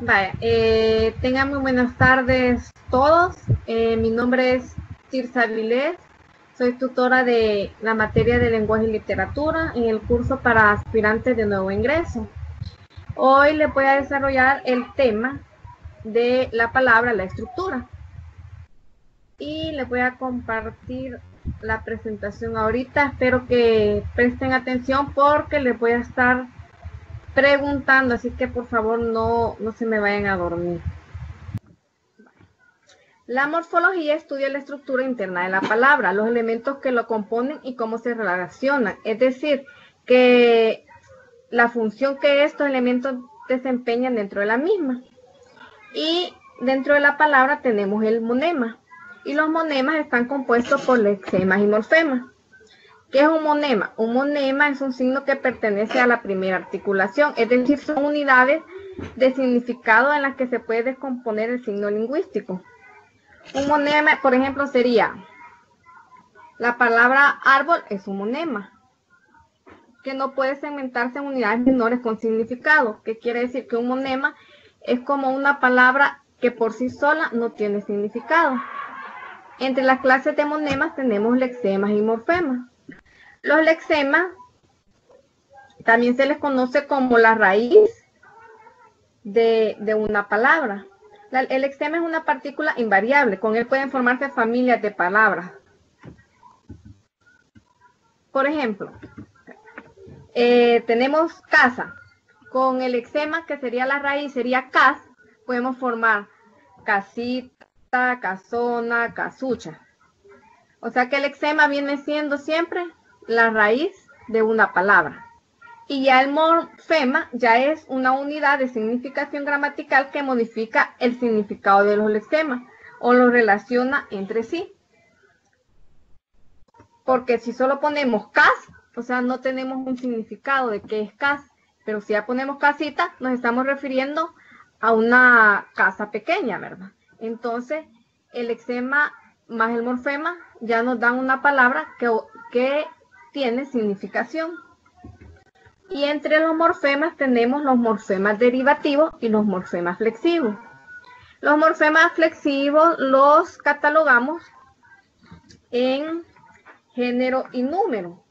Vaya, tengan muy buenas tardes todos. Mi nombre es Tirsa Vilés. Soy tutora de la materia de lenguaje y literatura en el curso para aspirantes de nuevo ingreso. Hoy les voy a desarrollar el tema de la palabra, la estructura. Y les voy a compartir la presentación ahorita. Espero que presten atención porque les voy a estar preguntando, así que por favor no se me vayan a dormir. La morfología estudia la estructura interna de la palabra, los elementos que lo componen y cómo se relacionan. Es decir, que la función que estos elementos desempeñan dentro de la misma. Y dentro de la palabra tenemos el monema. Y los monemas están compuestos por lexemas y morfemas. ¿Qué es un monema? Un monema es un signo que pertenece a la primera articulación, es decir, son unidades de significado en las que se puede descomponer el signo lingüístico. Un monema, por ejemplo, sería la palabra árbol es un monema, que no puede segmentarse en unidades menores con significado, que quiere decir que un monema es como una palabra que por sí sola no tiene significado. Entre las clases de monemas tenemos lexemas y morfemas. Los lexemas también se les conoce como la raíz de una palabra. El lexema es una partícula invariable, con él pueden formarse familias de palabras. Por ejemplo, tenemos casa. Con el lexema, que sería la raíz, sería cas, podemos formar casita, casona, casucha. O sea que el lexema viene siendo siempre la raíz de una palabra. Y ya el morfema ya es una unidad de significación gramatical que modifica el significado de los lexemas o los relaciona entre sí. Porque si solo ponemos cas, o sea, no tenemos un significado de qué es cas, pero si ya ponemos casita, nos estamos refiriendo a una casa pequeña, ¿verdad? Entonces, el lexema más el morfema ya nos dan una palabra que tiene significación. Y entre los morfemas tenemos los morfemas derivativos y los morfemas flexivos. Los morfemas flexivos los catalogamos en género y número.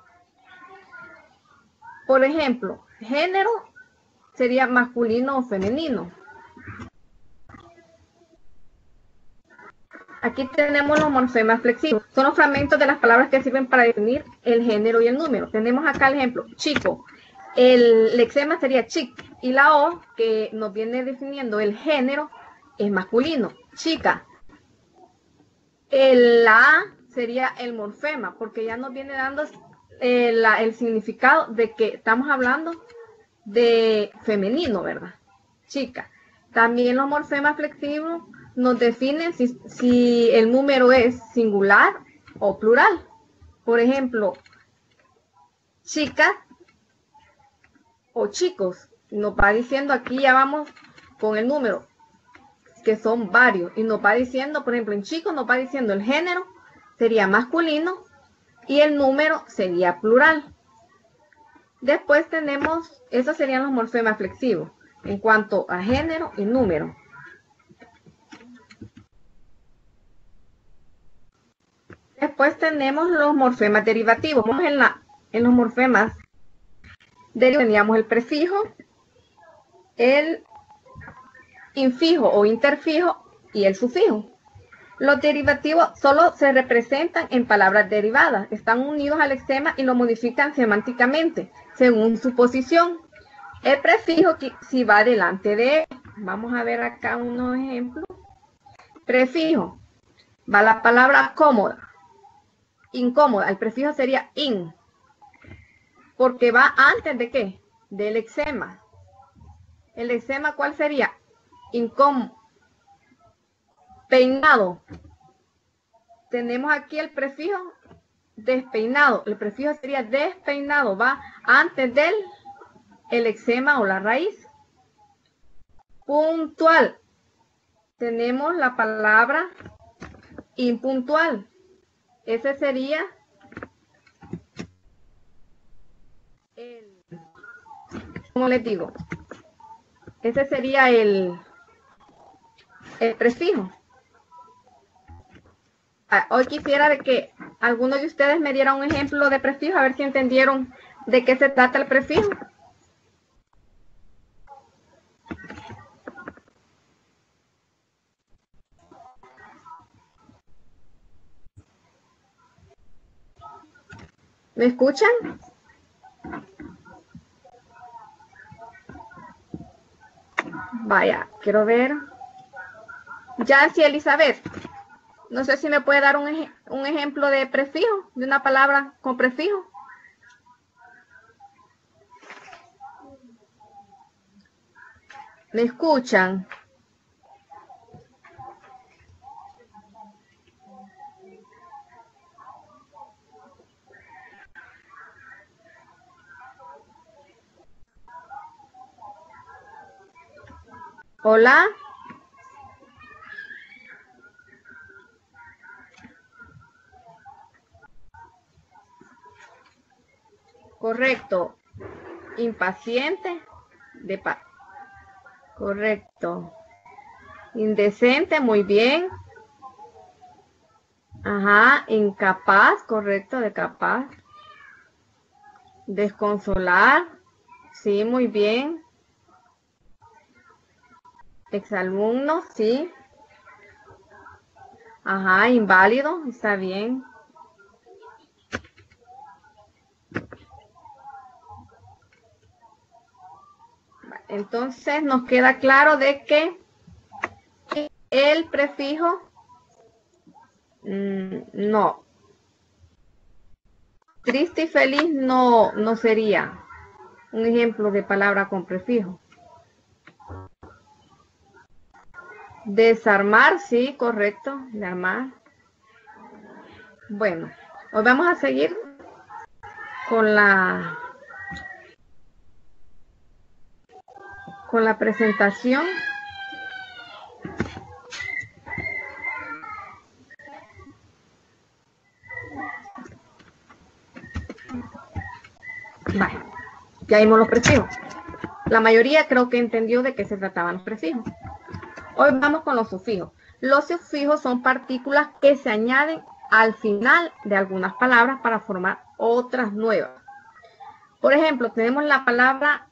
Por ejemplo, género sería masculino o femenino. Aquí tenemos los morfemas flexivos. Son los fragmentos de las palabras que sirven para definir el género y el número. Tenemos acá el ejemplo, chico. El lexema sería chic y la O, que nos viene definiendo el género, es masculino, chica. La A sería el morfema, porque ya nos viene dando el significado de que estamos hablando de femenino, ¿verdad? Chica. También los morfemas flexivos nos definen si el número es singular o plural. Por ejemplo, chicas o chicos. Nos va diciendo, aquí ya vamos con el número, que son varios. Y nos va diciendo, por ejemplo, en chicos nos va diciendo el género sería masculino y el número sería plural. Después tenemos, esos serían los morfemas flexivos en cuanto a género y número. Después tenemos los morfemas derivativos. Vamos en los morfemas derivativos teníamos el prefijo, el infijo o interfijo y el sufijo. Los derivativos solo se representan en palabras derivadas, están unidos al lexema y lo modifican semánticamente según su posición. El prefijo si va delante de él. Vamos a ver acá unos ejemplos. Prefijo, va la palabra cómoda, incómoda, el prefijo sería in, porque va antes de ¿qué? Del lexema. El lexema, ¿cuál sería? Incómodo. Peinado. Tenemos aquí el prefijo despeinado. El prefijo sería despeinado, va antes del lexema o la raíz. Puntual. Tenemos la palabra impuntual. Ese sería ¿cómo les digo? Ese sería el prefijo. Hoy quisiera de que alguno de ustedes me diera un ejemplo de prefijo, a ver si entendieron de qué se trata el prefijo. ¿Me escuchan? Vaya, quiero ver. Yancy Elizabeth, no sé si me puede dar un ejemplo de prefijo, de una palabra con prefijo. ¿Me escuchan? Hola. Correcto. Impaciente. Correcto. Indecente, muy bien. Ajá, incapaz, correcto, de capaz. Desconsolar, sí, muy bien. Exalumno, sí. Ajá, inválido, está bien. Entonces nos queda claro de que el prefijo, no. Triste y feliz no sería un ejemplo de palabra con prefijo. Desarmar, sí, correcto, desarmar. Bueno, hoy vamos a seguir con la presentación. Vale, ya vimos los prefijos. La mayoría creo que entendió de qué se trataban los prefijos. Hoy vamos con los sufijos. Los sufijos son partículas que se añaden al final de algunas palabras para formar otras nuevas. Por ejemplo, tenemos la palabra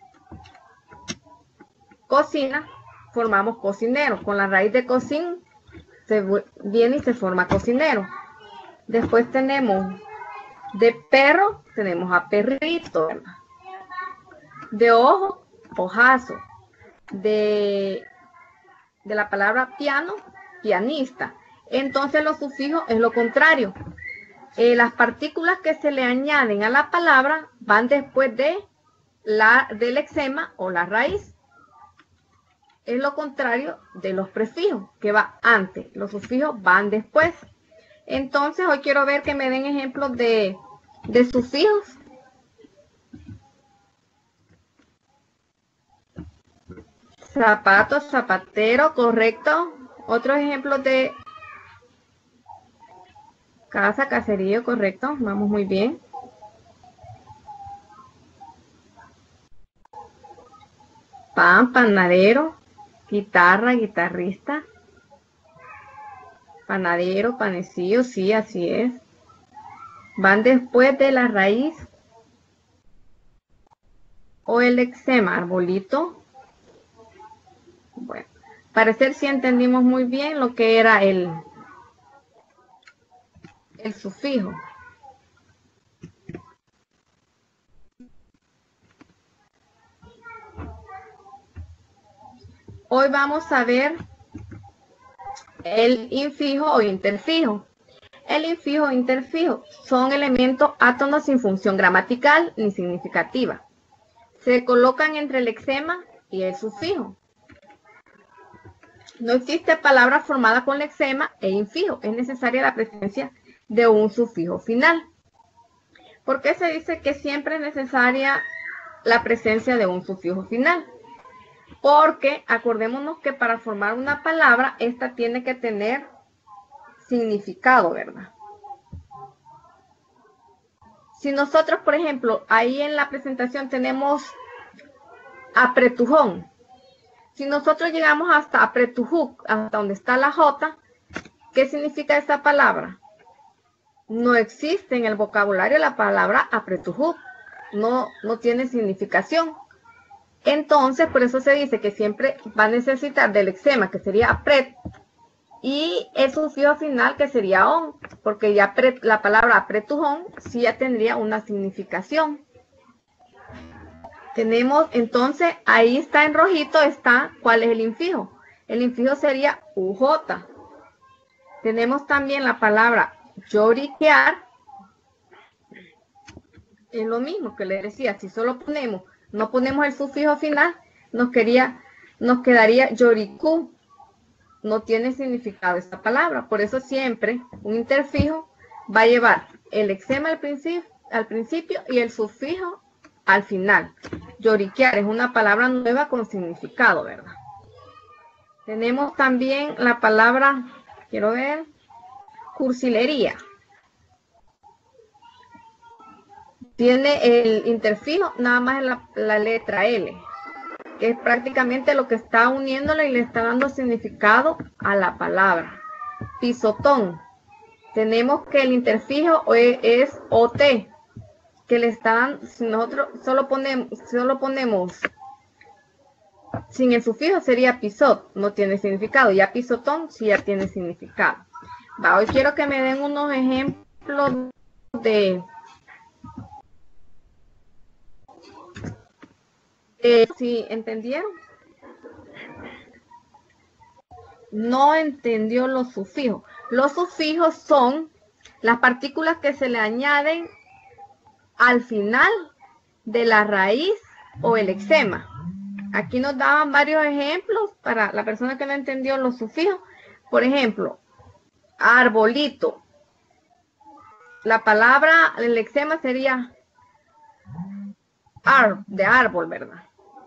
cocina, formamos cocinero. Con la raíz de cocin se viene y se forma cocinero. Después tenemos de perro, tenemos a perrito. De ojo, ojazo. De la palabra piano, pianista. Entonces los sufijos es lo contrario. Las partículas que se le añaden a la palabra van después del lexema o la raíz. Es lo contrario de los prefijos, que va antes. Los sufijos van después. Entonces hoy quiero ver que me den ejemplos de sufijos. Zapato, zapatero, correcto. Otros ejemplos de casa, caserío, correcto. Vamos muy bien. Pan, panadero. Guitarra, guitarrista. Panadero, panecillo, sí, así es. Van después de la raíz o el lexema, arbolito. Bueno, parecer sí entendimos muy bien lo que era el sufijo. Hoy vamos a ver el infijo o interfijo. El infijo o interfijo son elementos átonos sin función gramatical ni significativa. Se colocan entre el lexema y el sufijo. No existe palabra formada con lexema e infijo. Es necesaria la presencia de un sufijo final. ¿Por qué se dice que siempre es necesaria la presencia de un sufijo final? Porque acordémonos que para formar una palabra, esta tiene que tener significado, ¿verdad? Si nosotros, por ejemplo, ahí en la presentación tenemos apretujón, Si nosotros llegamos hasta apretujuk, hasta donde está la J, ¿qué significa esa palabra? No existe en el vocabulario la palabra apretujuk. No tiene significación. Entonces, por eso se dice que siempre va a necesitar del lexema, que sería apret, y el sufijo final, que sería on, porque ya la palabra apretujón sí ya tendría una significación. Tenemos, entonces, ahí está en rojito, está, ¿cuál es el infijo? El infijo sería UJ. Tenemos también la palabra lloriquear. Es lo mismo que le decía, si solo no ponemos el sufijo final, nos quedaría lloricú. No tiene significado esta palabra. Por eso siempre un interfijo va a llevar el lexema al principio y el sufijo al final. Lloriquear es una palabra nueva con significado, ¿verdad? Tenemos también la palabra, quiero ver, cursilería. Tiene el interfijo nada más en la letra L, que es prácticamente lo que está uniéndole y le está dando significado a la palabra. Pisotón. Tenemos que el interfijo es OT, que le están, si nosotros solo ponemos sin el sufijo sería pisot, no tiene significado. Ya pisotón sí ya tiene significado. Hoy quiero que me den unos ejemplos de si entendieron. No entendió los sufijos. Los sufijos son las partículas que se le añaden al final de la raíz o el lexema. Aquí nos daban varios ejemplos para la persona que no entendió los sufijos. Por ejemplo, arbolito. La palabra, el lexema sería de árbol, ¿verdad?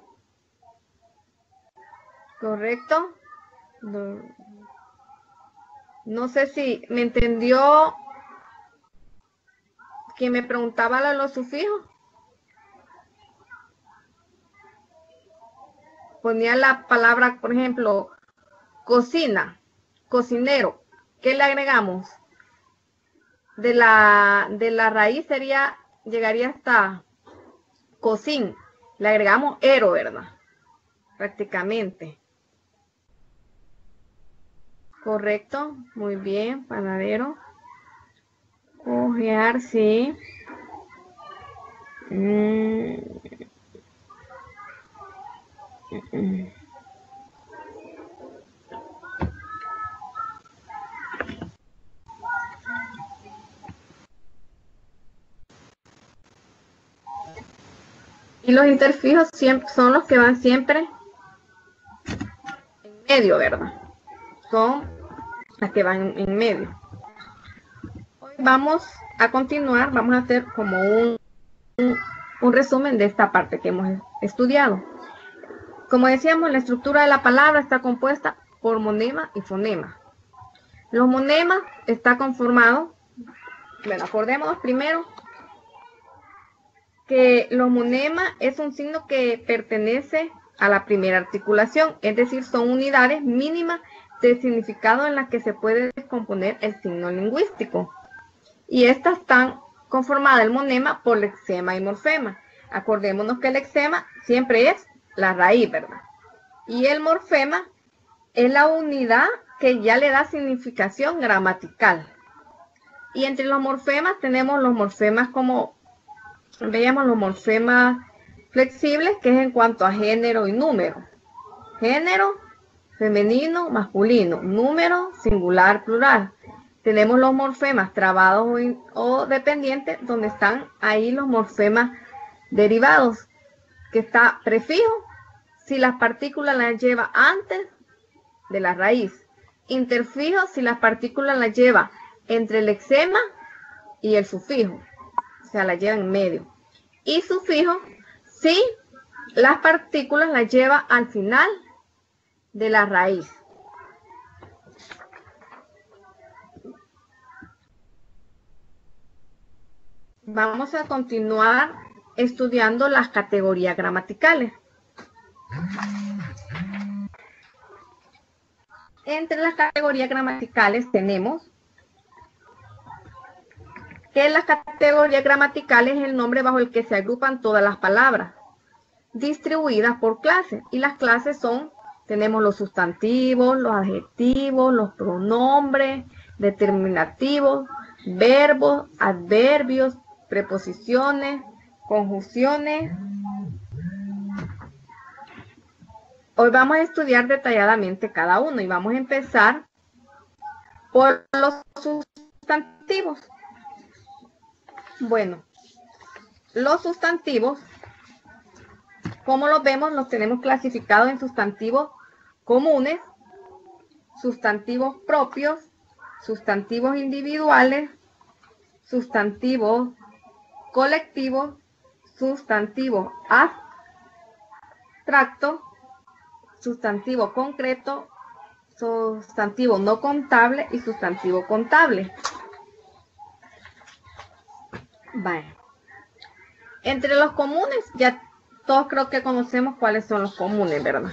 ¿Correcto? No sé si me entendió que me preguntaba los sufijos. Ponía la palabra, por ejemplo, cocina, cocinero. ¿Qué le agregamos? De la raíz llegaría hasta cocín. Le agregamos ero, ¿verdad? Prácticamente. Correcto, muy bien, panadero. Cojear, sí. Y los interfijos siempre son los que van siempre en medio, ¿verdad? Son las que van en medio. Hoy vamos a continuar, vamos a hacer como un resumen de esta parte que hemos estudiado. Como decíamos, la estructura de la palabra está compuesta por monema y fonema. Los monemas está conformado, bueno, acordémonos primero que los monemas es un signo que pertenece a la primera articulación, es decir, son unidades mínimas de significado en las que se puede descomponer el signo lingüístico. Y estas están conformadas el monema por lexema y morfema. Acordémonos que el lexema siempre es la raíz, ¿verdad? Y el morfema es la unidad que ya le da significación gramatical. Y entre los morfemas tenemos los morfemas como, veíamos los morfemas flexibles, que es en cuanto a género y número. Género, femenino, masculino. Número, singular, plural. Tenemos los morfemas trabados o dependientes, donde están ahí los morfemas derivados, que está prefijo si las partículas las lleva antes de la raíz. Interfijo si las partículas las lleva entre el lexema y el sufijo, o sea, las lleva en medio. Y sufijo si las partículas las lleva al final de la raíz. Vamos a continuar estudiando las categorías gramaticales. Entre las categorías gramaticales tenemos que las categorías gramaticales es el nombre bajo el que se agrupan todas las palabras, distribuidas por clases. Y las clases son, tenemos los sustantivos, los adjetivos, los pronombres, determinativos, verbos, adverbios, preposiciones, conjunciones. Hoy vamos a estudiar detalladamente cada uno y vamos a empezar por los sustantivos. Bueno, los sustantivos, como los vemos, los tenemos clasificados en sustantivos comunes, sustantivos propios, sustantivos individuales, sustantivos colectivos, sustantivos abstractos, sustantivo concreto, sustantivo no contable y sustantivo contable. Vale. Entre los comunes, ya todos creo que conocemos cuáles son los comunes, ¿verdad?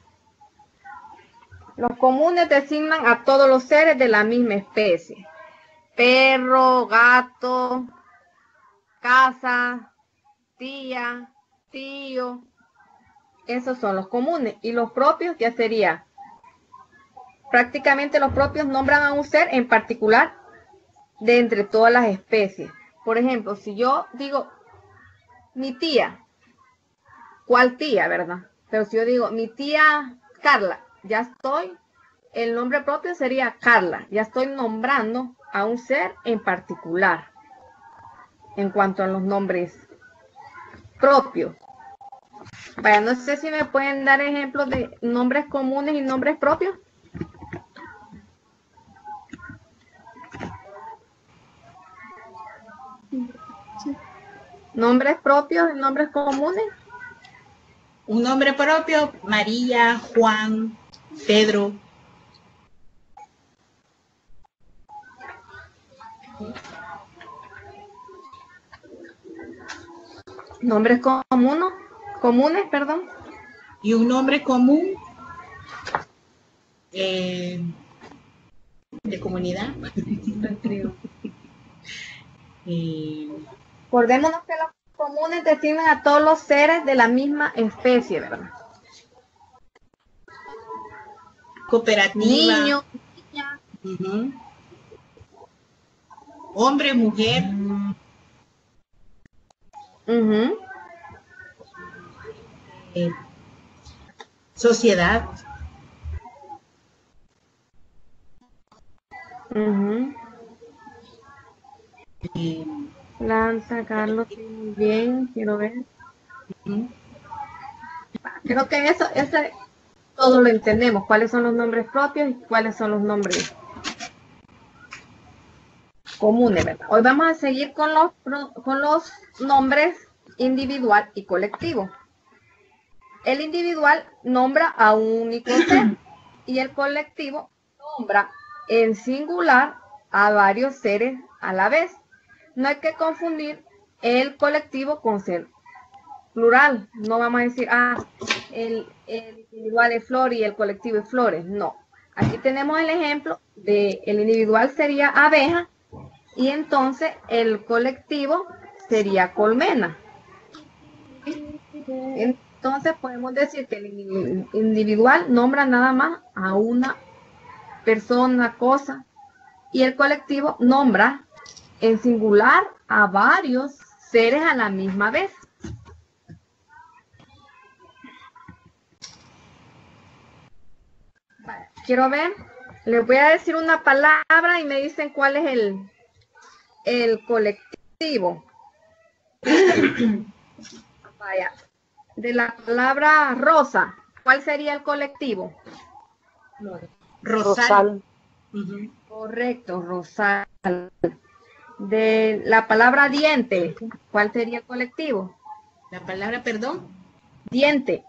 Los comunes designan a todos los seres de la misma especie. Perro, gato, casa, tía, tío. Esos son los comunes. Y los propios ya sería, prácticamente los propios nombran a un ser en particular de entre todas las especies. Por ejemplo, si yo digo mi tía, ¿cuál tía, verdad? Pero si yo digo mi tía Carla, ya estoy, el nombre propio sería Carla. Ya estoy nombrando a un ser en particular en cuanto a los nombres propios. Vaya, no sé si me pueden dar ejemplos de nombres comunes y nombres propios. Nombres propios y nombres comunes. Un nombre propio, María, Juan, Pedro. Nombres comunes, perdón. Y un nombre común de comunidad. Acordémonos que los comunes designan a todos los seres de la misma especie, ¿verdad? Cooperativa. Niño, niña. Hombre, mujer. Sociedad. Planta, Carlos, bien, quiero ver. Creo que eso todo lo entendemos, cuáles son los nombres propios y cuáles son los nombres comunes, ¿verdad? Hoy vamos a seguir con los nombres individual y colectivo. El individual nombra a un único ser y el colectivo nombra en singular a varios seres a la vez. No hay que confundir el colectivo con ser plural. No vamos a decir, el individual es flor y el colectivo es flores. No. Aquí tenemos el ejemplo de el individual sería abeja y entonces el colectivo sería colmena. Entonces podemos decir que el individual nombra nada más a una persona, cosa, y el colectivo nombra en singular a varios seres a la misma vez. Quiero ver, les voy a decir una palabra y me dicen cuál es el colectivo. Vaya, de la palabra rosa, ¿cuál sería el colectivo? Rosal. Correcto, rosal. De la palabra diente, ¿cuál sería el colectivo? La palabra, perdón. Diente.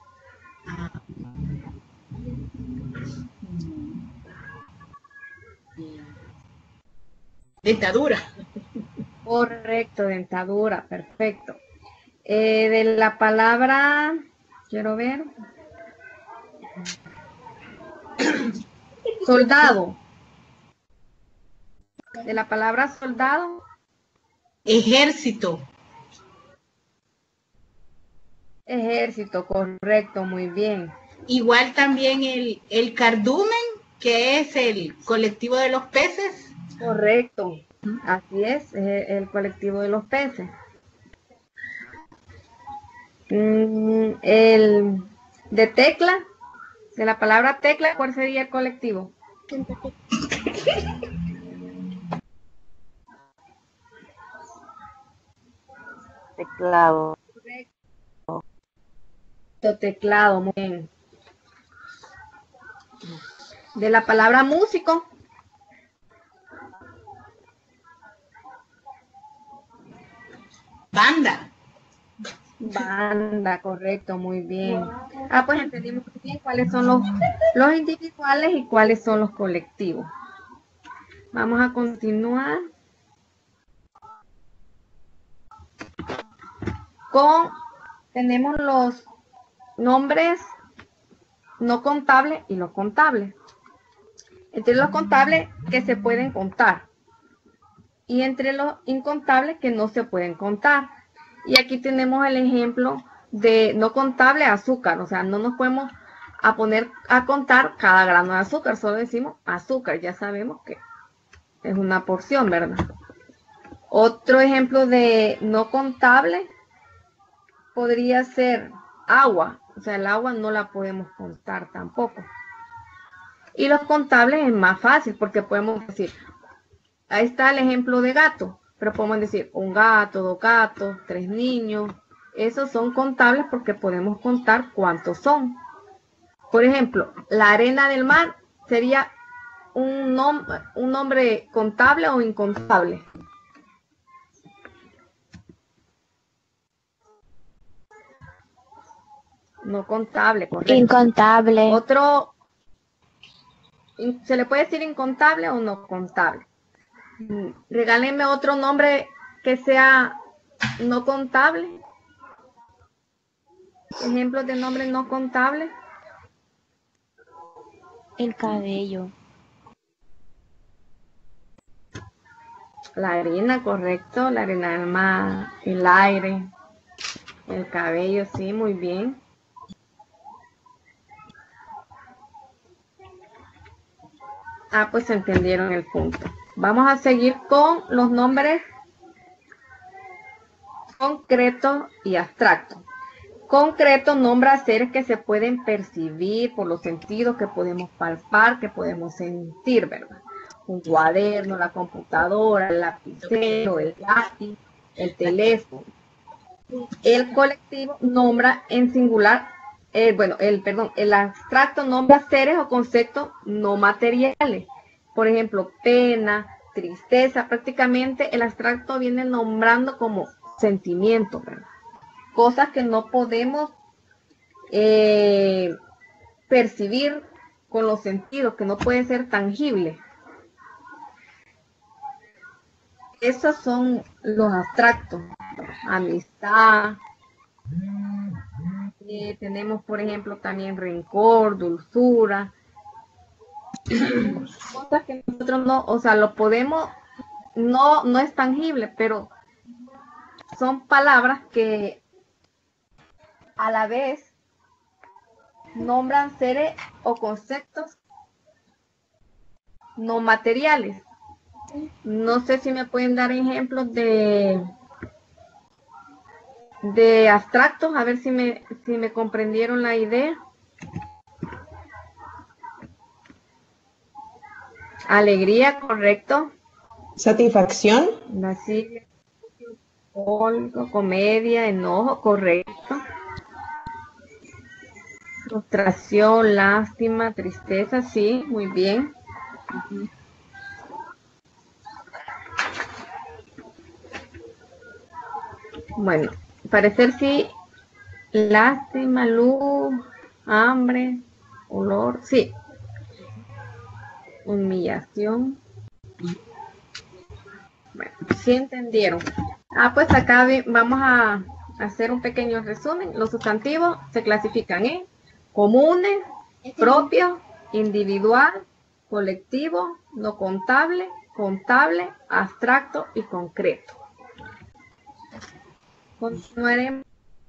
Dentadura. Correcto, dentadura, perfecto. De la palabra, quiero ver. Soldado. De la palabra soldado. Ejército. Ejército, correcto, muy bien. Igual también el cardumen, que es el colectivo de los peces. Correcto, así es el colectivo de los peces. El de tecla, de la palabra tecla, ¿cuál sería el colectivo? Teclado. Teclado, muy bien. De la palabra músico. Banda. Banda, correcto, muy bien. Pues entendimos muy bien cuáles son los individuales y cuáles son los colectivos. Vamos a continuar tenemos los nombres no contables y los contables. Entre los contables que se pueden contar y entre los incontables que no se pueden contar. Y aquí tenemos el ejemplo de no contable azúcar, o sea, no nos podemos poner a contar cada grano de azúcar, solo decimos azúcar, ya sabemos que es una porción, ¿verdad? Otro ejemplo de no contable podría ser agua, o sea, el agua no la podemos contar tampoco. Y los contables es más fácil porque podemos decir, ahí está el ejemplo de gato, pero podemos decir un gato, 2 gatos, 3 niños. Esos son contables porque podemos contar cuántos son. Por ejemplo, la arena del mar sería un nombre contable o incontable. No contable, correcto. Incontable. Otro, ¿se le puede decir incontable o no contable? Regálenme otro nombre que sea no contable. Ejemplos de nombres no contables. El cabello. La arena, correcto. La arena del mar, el aire, el cabello, sí, muy bien. Pues entendieron el punto. Vamos a seguir con los nombres concretos y abstractos. Concreto nombra seres que se pueden percibir por los sentidos, que podemos palpar, que podemos sentir, ¿verdad? Un cuaderno, la computadora, el lapicero, el lápiz, el teléfono. El colectivo nombra en singular, el abstracto nombra seres o conceptos no materiales. Por ejemplo, pena, tristeza, prácticamente el abstracto viene nombrando como sentimientos, ¿verdad? Cosas que no podemos percibir con los sentidos, que no pueden ser tangibles. Esos son los abstractos. Amistad. Tenemos, por ejemplo, también rencor, dulzura. Cosas que nosotros no, o sea, lo podemos, no es tangible, pero son palabras que a la vez nombran seres o conceptos no materiales. No sé si me pueden dar ejemplos de abstractos, a ver si me comprendieron la idea. Alegría, correcto. Satisfacción. Lascivia, comedia, enojo, correcto. Frustración, lástima, tristeza, sí, muy bien. Bueno, parecer sí, lástima, luz, hambre, olor, sí. Humillación. Bueno, sí entendieron. Pues acá vamos a hacer un pequeño resumen. Los sustantivos se clasifican en comunes, propios, individual, colectivo, no contable, contable, abstracto y concreto. Continuaremos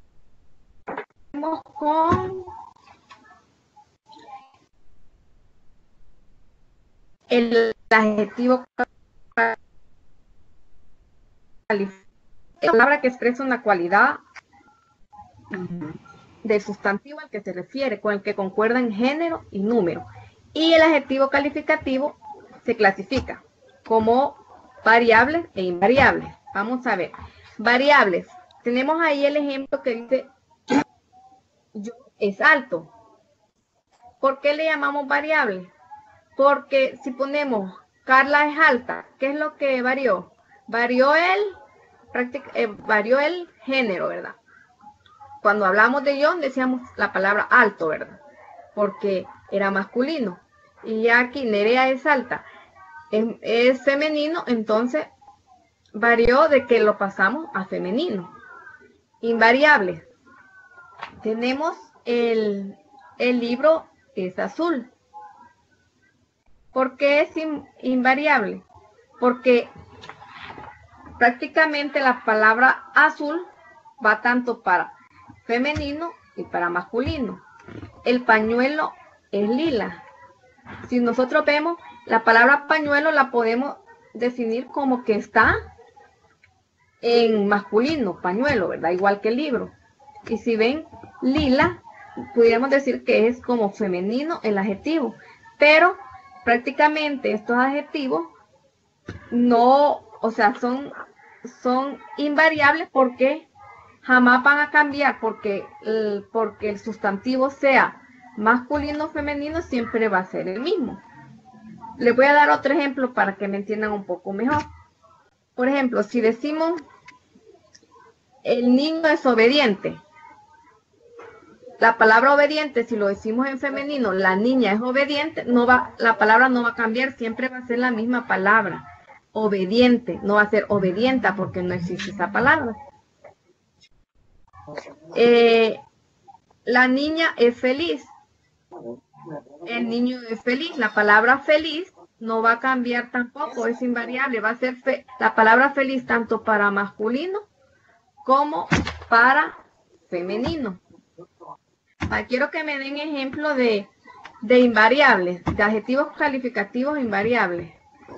con el adjetivo calificativo. Es una palabra que expresa una cualidad del sustantivo al que se refiere, con el que concuerdan género y número. Y el adjetivo calificativo se clasifica como variables e invariables. Vamos a ver. Variables. Tenemos ahí el ejemplo que dice yo es alto. ¿Por qué le llamamos variable? Porque si ponemos Carla es alta, ¿qué es lo que varió? Varió el género, ¿verdad? Cuando hablamos de John decíamos la palabra alto, ¿verdad? Porque era masculino. Y ya aquí Nerea es alta, es femenino, entonces varió de que lo pasamos a femenino. Invariable. Tenemos el libro es azul. ¿Por qué es invariable? Porque prácticamente la palabra azul va tanto para femenino y para masculino. El pañuelo es lila. Si nosotros vemos, la palabra pañuelo la podemos definir como que está en masculino, pañuelo, ¿verdad? Igual que el libro. Y si ven lila, pudiéramos decir que es como femenino el adjetivo. Pero prácticamente estos adjetivos no, o sea, son invariables porque jamás van a cambiar porque el sustantivo sea masculino o femenino, siempre va a ser el mismo. Les voy a dar otro ejemplo para que me entiendan un poco mejor. Por ejemplo, si decimos el niño es obediente, la palabra obediente, si lo decimos en femenino, la niña es obediente, la palabra no va a cambiar, siempre va a ser la misma palabra. Obediente, no va a ser obedienta porque no existe esa palabra. La niña es feliz. El niño es feliz. La palabra feliz no va a cambiar tampoco, es invariable. Va a ser la palabra feliz tanto para masculino como para femenino. Quiero que me den ejemplo de invariables, de adjetivos calificativos invariables.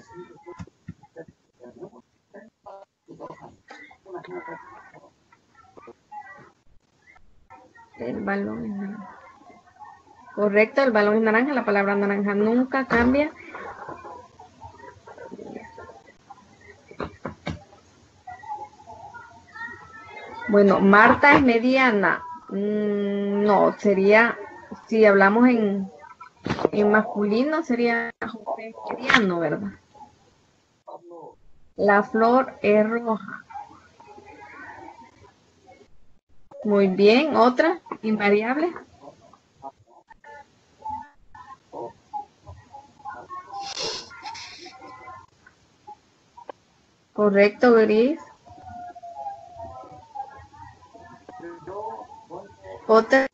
El balón es naranja. Correcto, el balón es naranja, la palabra naranja nunca cambia. Bueno, Marta es mediana. No, sería, si hablamos en masculino, sería José es mediano, ¿verdad? La flor es roja. Muy bien, otra invariable. Correcto, Gris. Otra.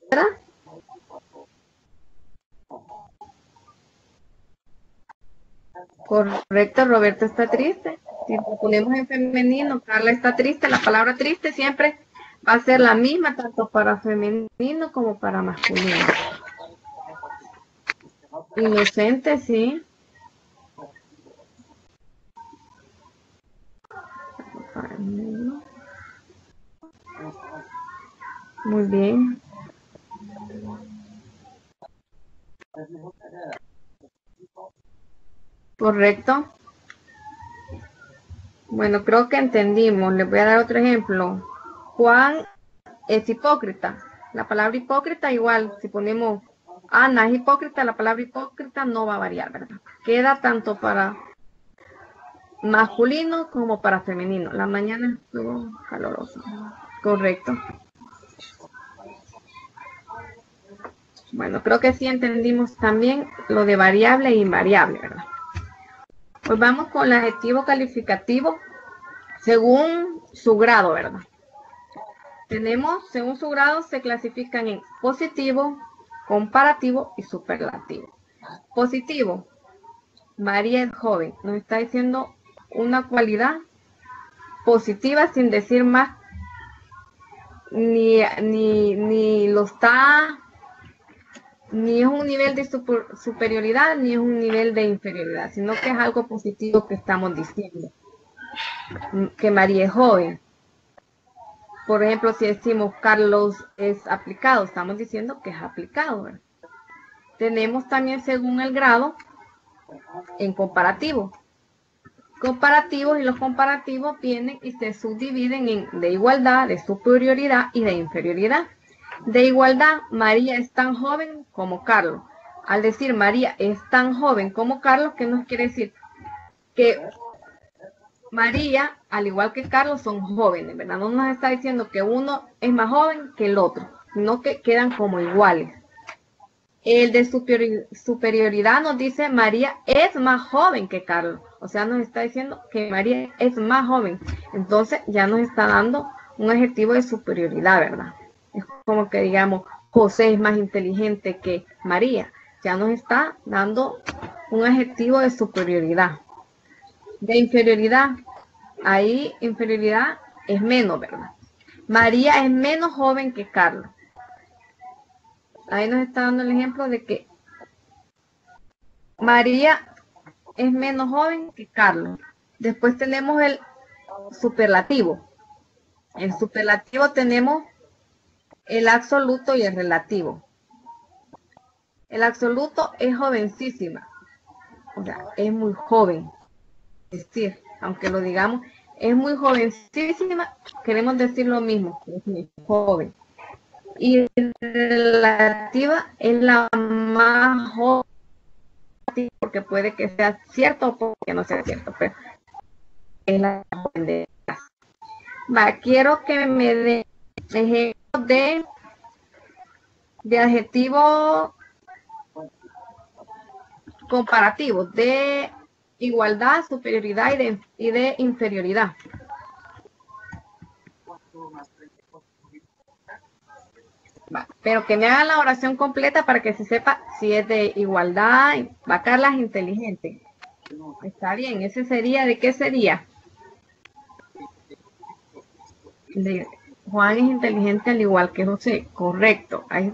Correcto, Roberto está triste. Si lo ponemos en femenino, Carla está triste. La palabra triste siempre va a ser la misma, tanto para femenino como para masculino. Inocente, sí. Muy bien. Correcto. Bueno, creo que entendimos. Les voy a dar otro ejemplo. Juan es hipócrita. La palabra hipócrita igual, si ponemos Ana es hipócrita, la palabra hipócrita no va a variar, ¿verdad? Queda tanto para masculino como para femenino. La mañana estuvo calurosa. Correcto. Bueno, creo que sí entendimos también lo de variable e invariable, ¿verdad? Pues vamos con el adjetivo calificativo según su grado, ¿verdad? Tenemos, según su grado, se clasifican en positivo, comparativo y superlativo. Positivo, María es joven. Nos está diciendo una cualidad positiva sin decir más, ni lo está, ni es un nivel de superioridad, ni es un nivel de inferioridad, sino que es algo positivo que estamos diciendo. Que María es joven. Por ejemplo, si decimos Carlos es aplicado, estamos diciendo que es aplicado, ¿verdad? Tenemos también según el grado en comparativo. Comparativos, y los comparativos vienen y se subdividen en de igualdad, de superioridad y de inferioridad. De igualdad, María es tan joven como Carlos. Al decir María es tan joven como Carlos, ¿qué nos quiere decir? Que María, al igual que Carlos, son jóvenes, ¿verdad? No nos está diciendo que uno es más joven que el otro, sino que quedan como iguales. El de superioridad nos dice María es más joven que Carlos. O sea, nos está diciendo que María es más joven. Entonces ya nos está dando un adjetivo de superioridad, ¿verdad? Es como que digamos, José es más inteligente que María. Ya nos está dando un adjetivo de superioridad. De inferioridad, ahí inferioridad es menos, ¿verdad? María es menos joven que Carlos. Ahí nos está dando el ejemplo de que María es menos joven que Carlos. Después tenemos el superlativo. En superlativo tenemos el absoluto y el relativo. El absoluto es jovencísima, o sea, es muy joven. Es decir, aunque lo digamos, es muy jovencísima, queremos decir lo mismo, es muy joven. Y relativa es la más joven, porque puede que sea cierto o porque no sea cierto, pero es la joven de casa. Va, quiero que me dé ejemplos de adjetivos comparativos, de igualdad, superioridad y de inferioridad. Va, pero que me hagan la oración completa para que se sepa si es de igualdad. Va, Carla es inteligente. Está bien, ese sería, ¿de qué sería? De, Juan es inteligente al igual que José, correcto. Ahí,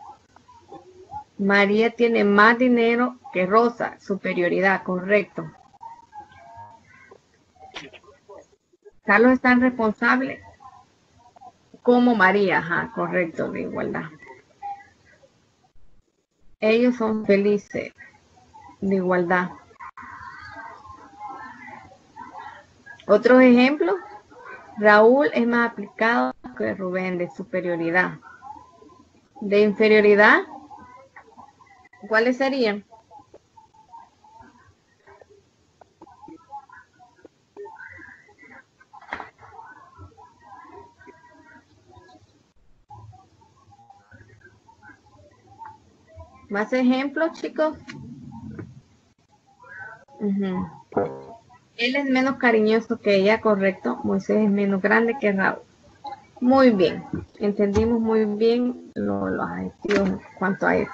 María tiene más dinero que Rosa, superioridad, correcto. Carlos es tan responsable como María, ajá, correcto, de igualdad. Ellos son felices, de igualdad. Otros ejemplos, Raúl es más aplicado que Rubén, de superioridad. De inferioridad, ¿cuáles serían? ¿Más ejemplos, chicos? Él es menos cariñoso que ella, correcto. Moisés es menos grande que Raúl. Muy bien, entendimos muy bien los adjetivos en cuanto a eso.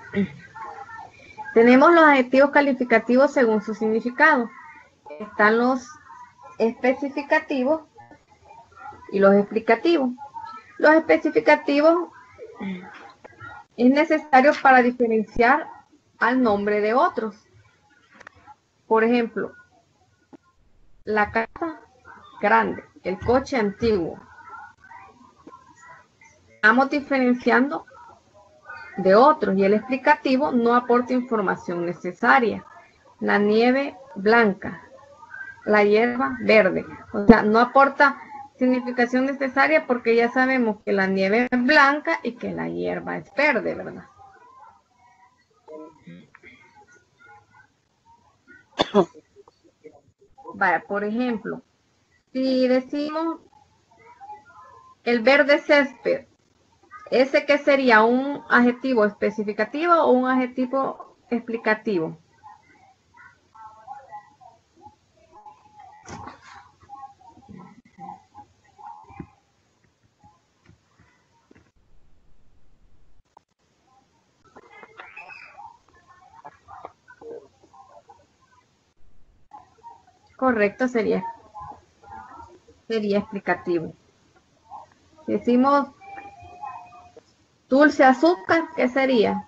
Tenemos los adjetivos calificativos según su significado. Están los especificativos y los explicativos. Los especificativos es necesario para diferenciar al nombre de otros. Por ejemplo, la casa grande, el coche antiguo. Estamos diferenciando de otros y el explicativo no aporta información necesaria. La nieve blanca, la hierba verde. O sea, no aporta significación necesaria porque ya sabemos que la nieve es blanca y que la hierba es verde, ¿verdad? Vaya, por ejemplo, si decimos el verde césped, ¿ese qué sería? ¿Un adjetivo especificativo o un adjetivo explicativo? Correcto, sería explicativo. Si decimos dulce azúcar, ¿qué sería?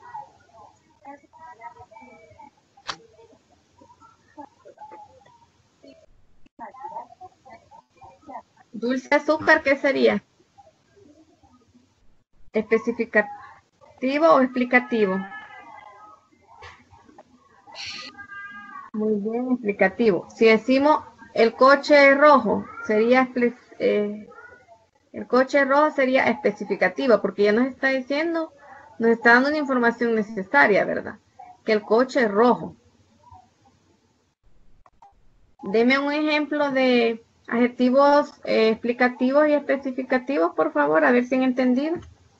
Dulce azúcar, ¿qué sería? ¿Especificativo o explicativo? Muy bien, explicativo. Si decimos el coche rojo, sería el coche rojo sería especificativo, porque ya nos está diciendo, nos está dando una información necesaria, ¿verdad? Que el coche es rojo. Deme un ejemplo de adjetivos explicativos y especificativos, por favor, a ver si han entendido.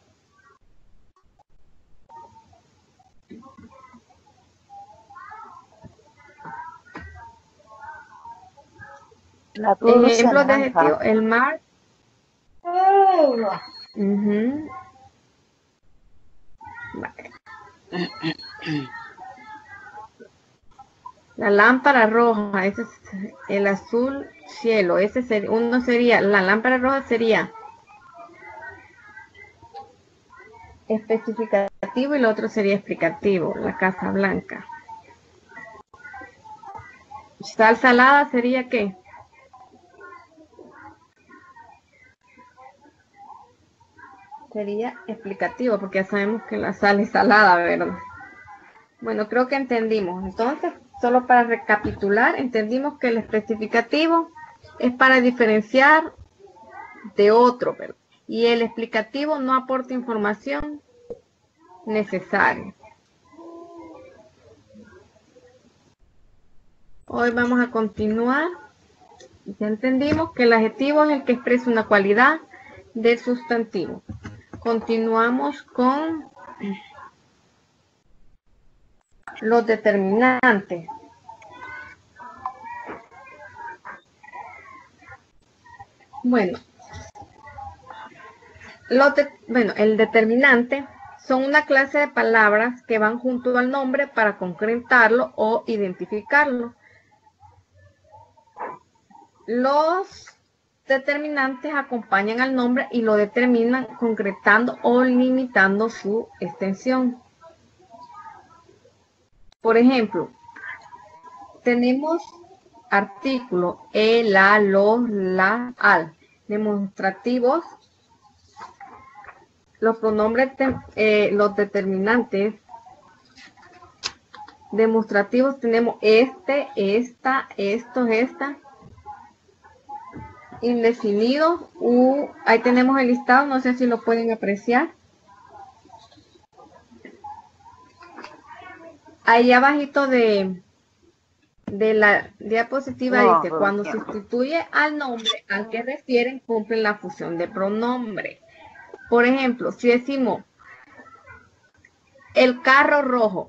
La dulce Ejemplos de naranja. adjetivos, el mar. Ujú. Vale. La lámpara roja, ese es el azul cielo, ese sería, uno sería, la lámpara roja sería especificativo y el otro sería explicativo, la casa blanca. Sal salada sería ¿qué? Sería explicativo, porque ya sabemos que la sal es salada, ¿verdad? Bueno, creo que entendimos. Entonces, solo para recapitular, entendimos que el especificativo es para diferenciar de otro, ¿verdad? Y el explicativo no aporta información necesaria. Hoy vamos a continuar. Ya entendimos que el adjetivo es el que expresa una cualidad del sustantivo. Continuamos con los determinantes. Bueno, el determinante son una clase de palabras que van junto al nombre para concretarlo o identificarlo. Los determinantes acompañan al nombre y lo determinan concretando o limitando su extensión. Por ejemplo, tenemos artículos el, la, los, la, al. Demostrativos, los pronombres, los determinantes demostrativos tenemos este, esta, estos, esta. Indefinidos, ahí tenemos el listado, no sé si lo pueden apreciar. Ahí abajito de la diapositiva dice, cuando sustituye al nombre al que refieren, cumplen la función de pronombre. Por ejemplo, si decimos el carro rojo,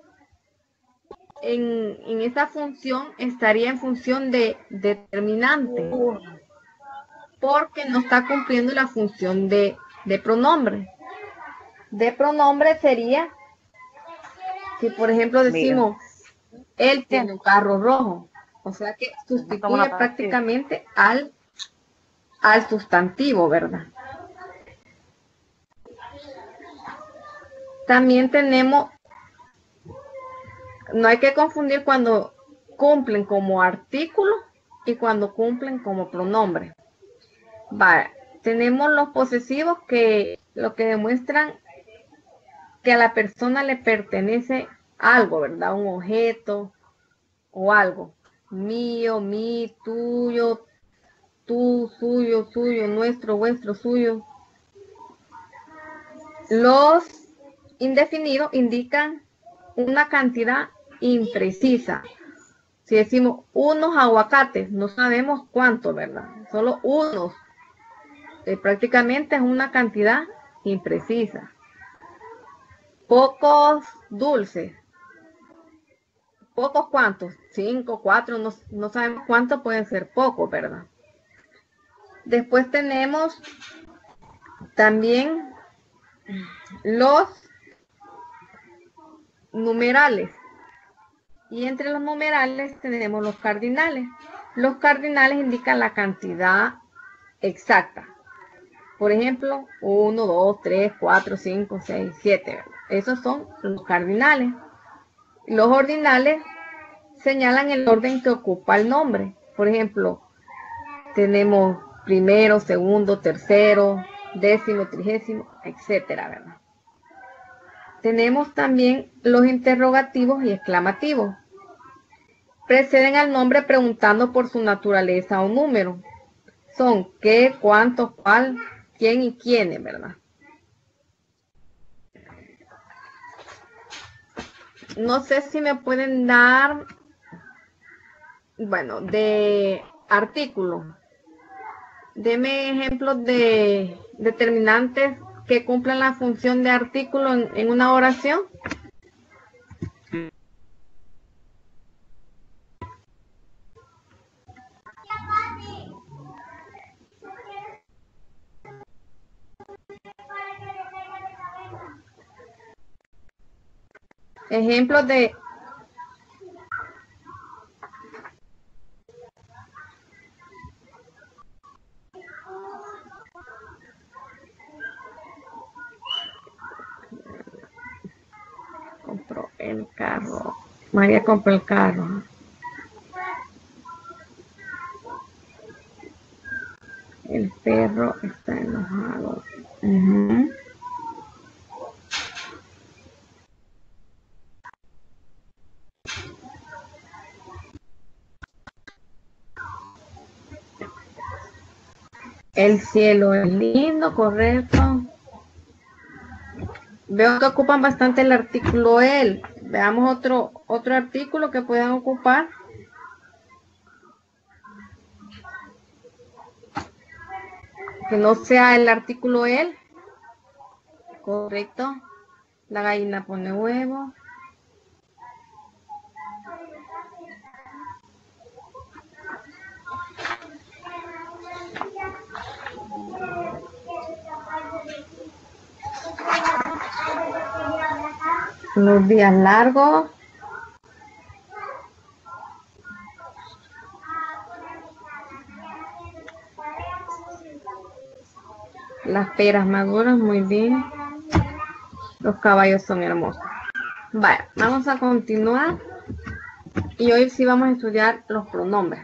en esa función estaría en función de determinante, porque no está cumpliendo la función de pronombre. De pronombre sería, si por ejemplo decimos, él tiene un carro rojo, o sea que sustituye prácticamente al sustantivo, ¿verdad? También tenemos, no hay que confundir cuando cumplen como artículo y cuando cumplen como pronombre. Vale, tenemos los posesivos que lo que demuestran que a la persona le pertenece algo, ¿verdad? Un objeto o algo. Mío, mí, tuyo, tú, suyo, suyo, nuestro, vuestro, suyo. Los indefinidos indican una cantidad imprecisa. Si decimos unos aguacates, no sabemos cuánto, ¿verdad? Solo unos. Prácticamente es una cantidad imprecisa. Pocos dulces. ¿Pocos cuántos? 5, 4, no sabemos cuántos pueden ser pocos, ¿verdad? Después tenemos también los numerales. Y entre los numerales tenemos los cardinales. Los cardinales indican la cantidad exacta. Por ejemplo, 1, 2, 3, 4, 5, 6, 7. Esos son los cardinales. Los ordinales señalan el orden que ocupa el nombre. Por ejemplo, tenemos primero, segundo, tercero, décimo, trigésimo, etcétera, ¿verdad? Tenemos también los interrogativos y exclamativos. Preceden al nombre preguntando por su naturaleza o número. Son qué, cuánto, cuál, quién y quiénes, ¿verdad? No sé si me pueden dar, bueno, de artículos. Deme ejemplos de determinantes que cumplan la función de artículo en una oración. Ejemplos de compró el carro. María compró el carro. El perro está enojado. El cielo es lindo, correcto. Veo que ocupan bastante el artículo el. Veamos otro artículo que puedan ocupar. Que no sea el artículo el. Correcto. La gallina pone huevo. Los días largos. Las peras maduras, muy bien. Los caballos son hermosos. Vaya, vamos a continuar. Y hoy sí vamos a estudiar los pronombres.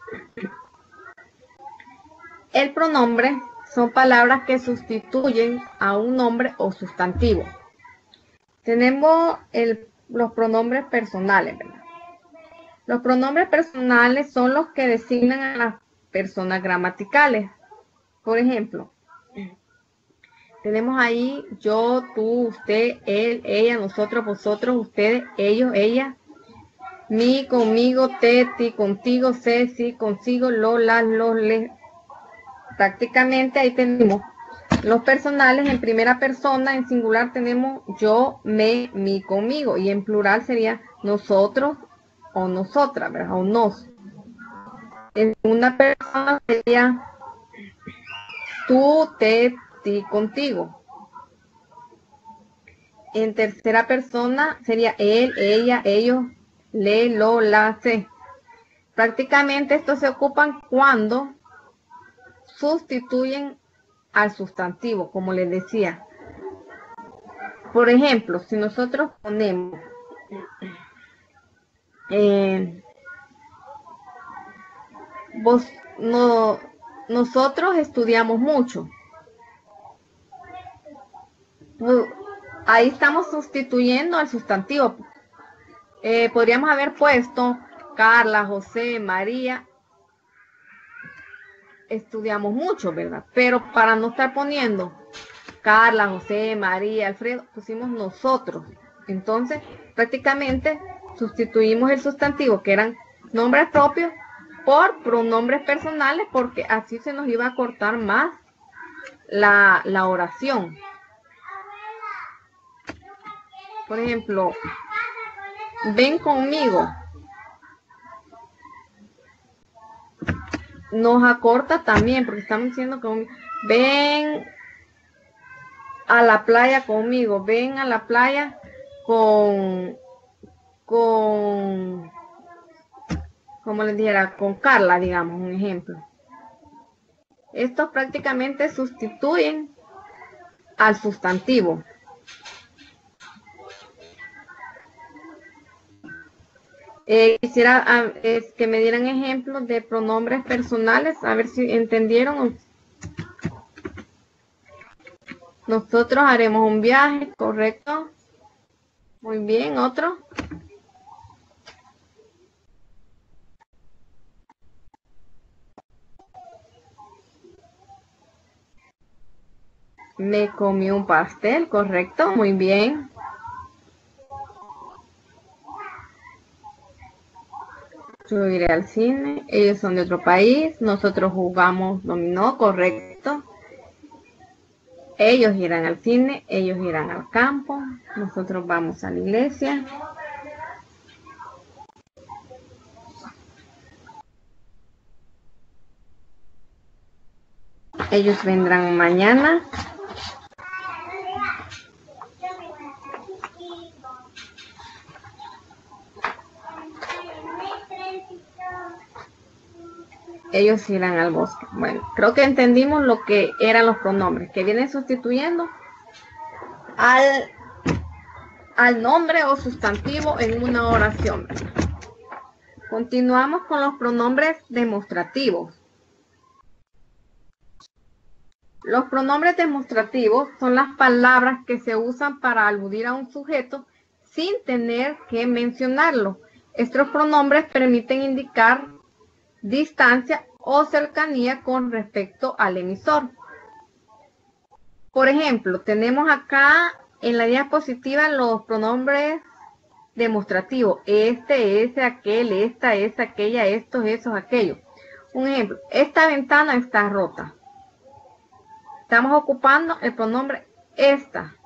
El pronombre son palabras que sustituyen a un nombre o sustantivo. Tenemos los pronombres personales, ¿verdad? Los pronombres personales son los que designan a las personas gramaticales. Por ejemplo, tenemos ahí yo, tú, usted, él, ella, nosotros, vosotros, ustedes, ellos, ella, mí, conmigo, te, ti, contigo, se, sí, consigo, lo, las, los, les. Prácticamente ahí tenemos los personales en primera persona, en singular tenemos yo, me, mi, conmigo, y en plural sería nosotros o nosotras, ¿verdad? O nos. En segunda persona sería tú, te, ti, contigo. En tercera persona sería él, ella, ellos, le, lo, la, se. Prácticamente estos se ocupan cuando sustituyen al sustantivo, como les decía. Por ejemplo, si nosotros ponemos nosotros estudiamos mucho, ahí estamos sustituyendo al sustantivo. Podríamos haber puesto Carla, José, María, estudiamos mucho, ¿verdad? Pero para no estar poniendo Carla, José, María, Alfredo, pusimos nosotros. Entonces, prácticamente sustituimos el sustantivo, que eran nombres propios, por pronombres personales, porque así se nos iba a cortar más la oración. Por ejemplo, ven conmigo. Nos acorta también, porque estamos diciendo que ven a la playa conmigo, ven a la playa con como les dijera, con Carla, digamos, un ejemplo. Estos prácticamente sustituyen al sustantivo. Quisiera que me dieran ejemplos de pronombres personales, a ver si entendieron. Nosotros haremos un viaje, ¿correcto? Muy bien, ¿otro? Me comí un pastel, ¿correcto? Muy bien. Yo iré al cine, ellos son de otro país, nosotros jugamos dominó, ¿correcto? Ellos irán al cine, ellos irán al campo, nosotros vamos a la iglesia. Ellos vendrán mañana. Ellos irán al bosque. Bueno, creo que entendimos lo que eran los pronombres, que vienen sustituyendo al nombre o sustantivo en una oración. Continuamos con los pronombres demostrativos. Los pronombres demostrativos son las palabras que se usan para aludir a un sujeto sin tener que mencionarlo. Estos pronombres permiten indicar distancia o cercanía con respecto al emisor. Por ejemplo, tenemos acá en la diapositiva los pronombres demostrativos. Este, ese, aquel, esta, esa, aquella, estos, esos, aquellos. Un ejemplo, esta ventana está rota. Estamos ocupando el pronombre esta.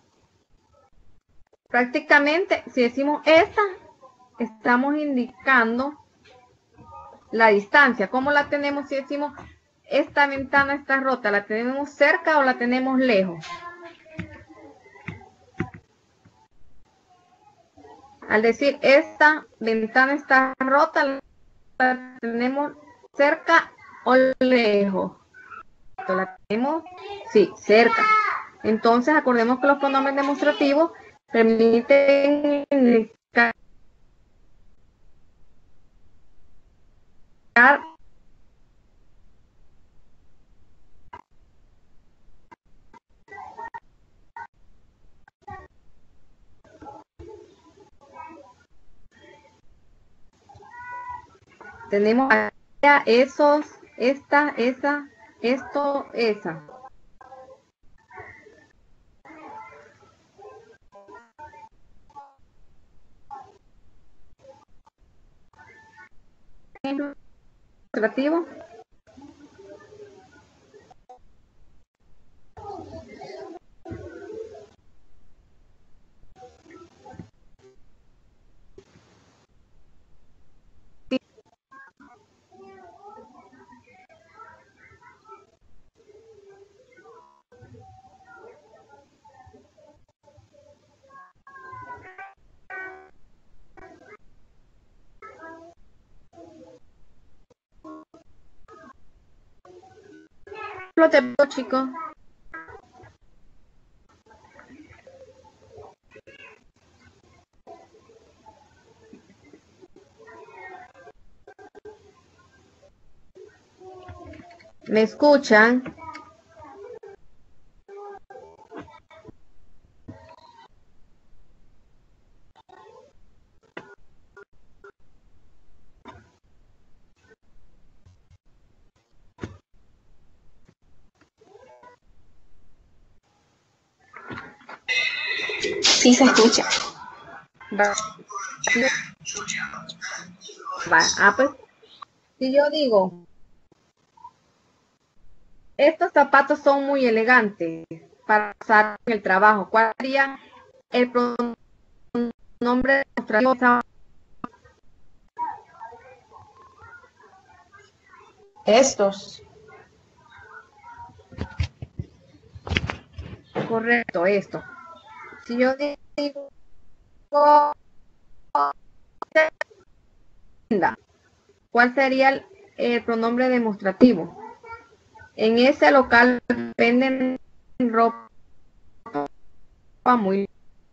Prácticamente, si decimos esta, estamos indicando la distancia. ¿Cómo la tenemos si decimos esta ventana está rota? ¿La tenemos cerca o la tenemos lejos? Al decir esta ventana está rota, ¿la tenemos cerca o lejos? ¿La tenemos? Sí, cerca. Entonces, acordemos que los pronombres demostrativos permiten indicar tenemos aquella, esos, esta, esa, esto, esa. Demostrativo. Lo tengo, chicos. ¿Me escuchan? Sí se escucha. Pues, si yo digo, estos zapatos son muy elegantes para usar en el trabajo, ¿cuál sería el pronombre demostrativo? Estos. Correcto, esto. Si yo digo ¿Cuál sería el pronombre demostrativo? En ese local venden ropa muy.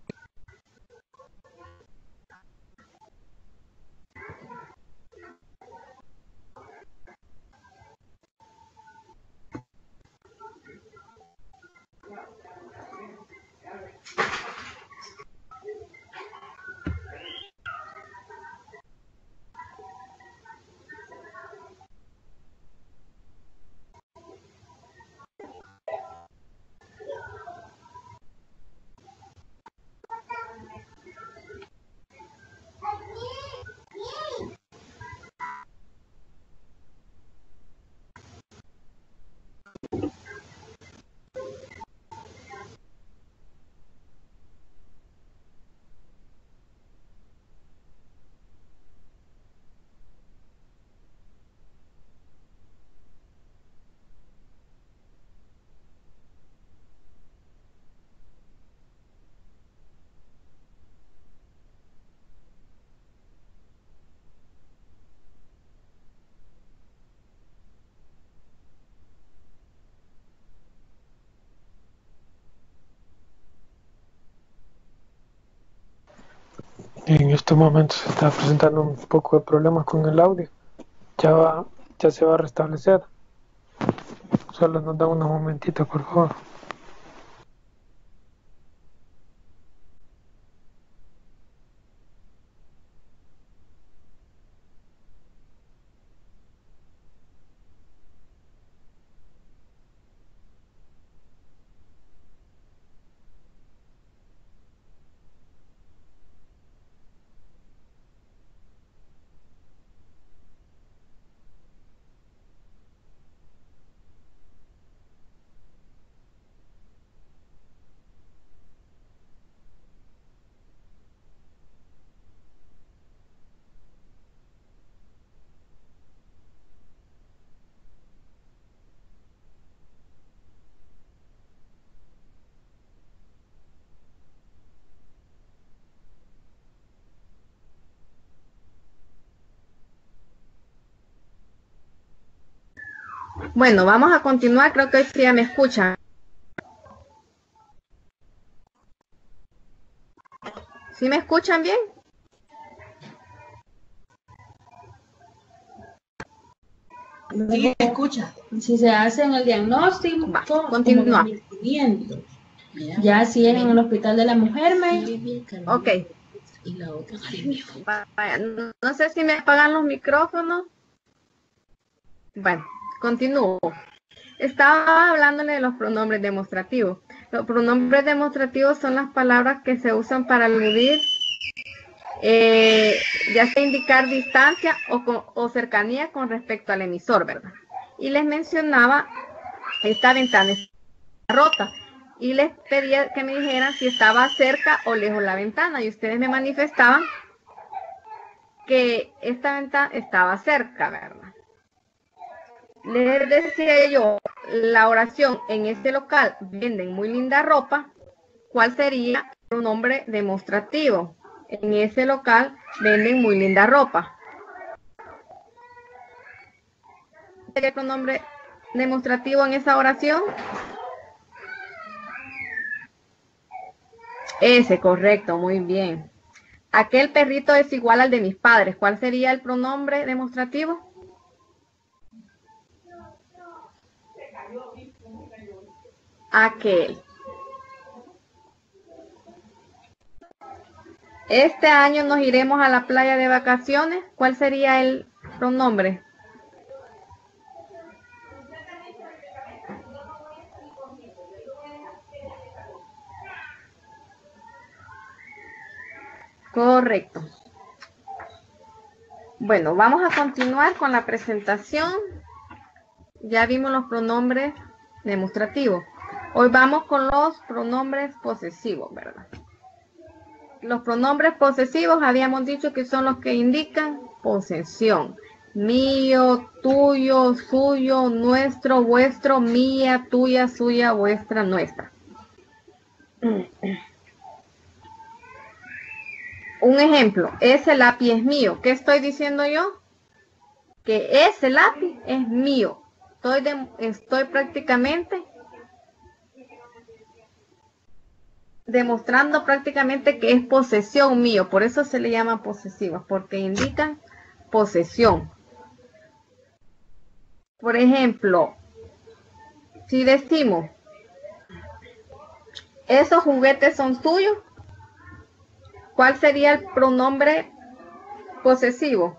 En estos momentos se está presentando un poco de problemas con el audio. Ya se va a restablecer. Solo nos da unos momentitos, por favor. Bueno, vamos a continuar. Creo que hoy sí ya me escuchan. ¿Sí me escuchan bien? Sí, escucha. Si se hace en el diagnóstico, continúa. Ya si es en el hospital de la mujer, Ok. No sé si me apagan los micrófonos. Bueno, continúo. Estaba hablándole de los pronombres demostrativos. Los pronombres demostrativos son las palabras que se usan para aludir, ya sea indicar distancia o cercanía con respecto al emisor, ¿verdad? Y les mencionaba, esta ventana está rota. Y les pedía que me dijeran si estaba cerca o lejos la ventana. Y ustedes me manifestaban que esta ventana estaba cerca, ¿verdad? Les decía yo, la oración en este local venden muy linda ropa. ¿Cuál sería el pronombre demostrativo? En ese local venden muy linda ropa. ¿Cuál sería el pronombre demostrativo en esa oración? Ese, correcto, muy bien. Aquel perrito es igual al de mis padres. ¿Cuál sería el pronombre demostrativo? Aquel. Este año nos iremos a la playa de vacaciones. ¿Cuál sería el pronombre? Correcto. Bueno, vamos a continuar con la presentación. Ya vimos los pronombres demostrativos. Hoy vamos con los pronombres posesivos, ¿verdad? Los pronombres posesivos habíamos dicho que son los que indican posesión. Mío, tuyo, suyo, nuestro, vuestro, mía, tuya, suya, vuestra, nuestra. Un ejemplo, ese lápiz es mío. ¿Qué estoy diciendo yo? que ese lápiz es mío. Estoy prácticamente demostrando prácticamente que es posesión mío. Por eso se le llama posesivas, porque indican posesión. Por ejemplo, si decimos, esos juguetes son tuyos, ¿cuál sería el pronombre posesivo?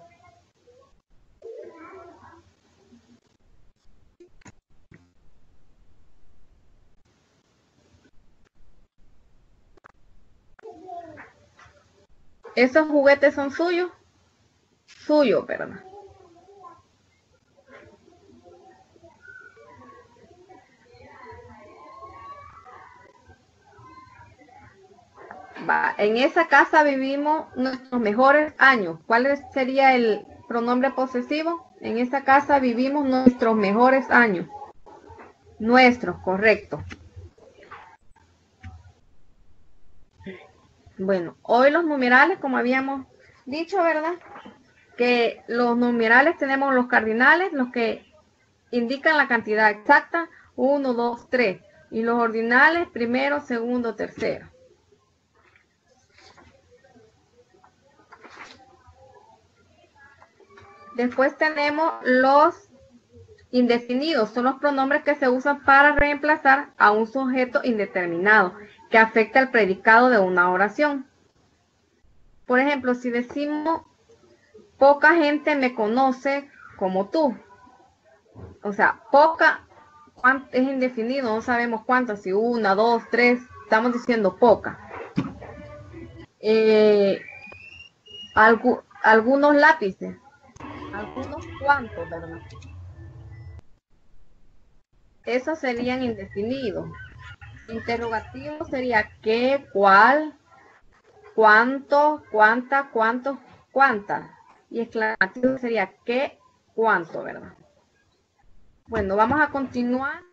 ¿Esos juguetes son suyos? Suyo, perdón. En esa casa vivimos nuestros mejores años. ¿Cuál sería el pronombre posesivo? En esa casa vivimos nuestros mejores años. Nuestros, correcto. Bueno, hoy los numerales, como habíamos dicho, ¿verdad? Que los numerales tenemos los cardinales, los que indican la cantidad exacta, 1, 2, 3. Y los ordinales, primero, segundo, tercero. Después tenemos los indefinidos. Son los pronombres que se usan para reemplazar a un sujeto indeterminado que afecta el predicado de una oración. Por ejemplo, si decimos, poca gente me conoce como tú. O sea, poca es indefinido, no sabemos cuántas, si 1, 2, 3, estamos diciendo poca. Algunos lápices. Algunos cuantos, ¿verdad? Esos serían indefinidos. Interrogativo sería qué, cuál, cuánto, cuánta, cuántos, cuántas. Y exclamativo sería qué, cuánto, ¿verdad? Bueno, vamos a continuar.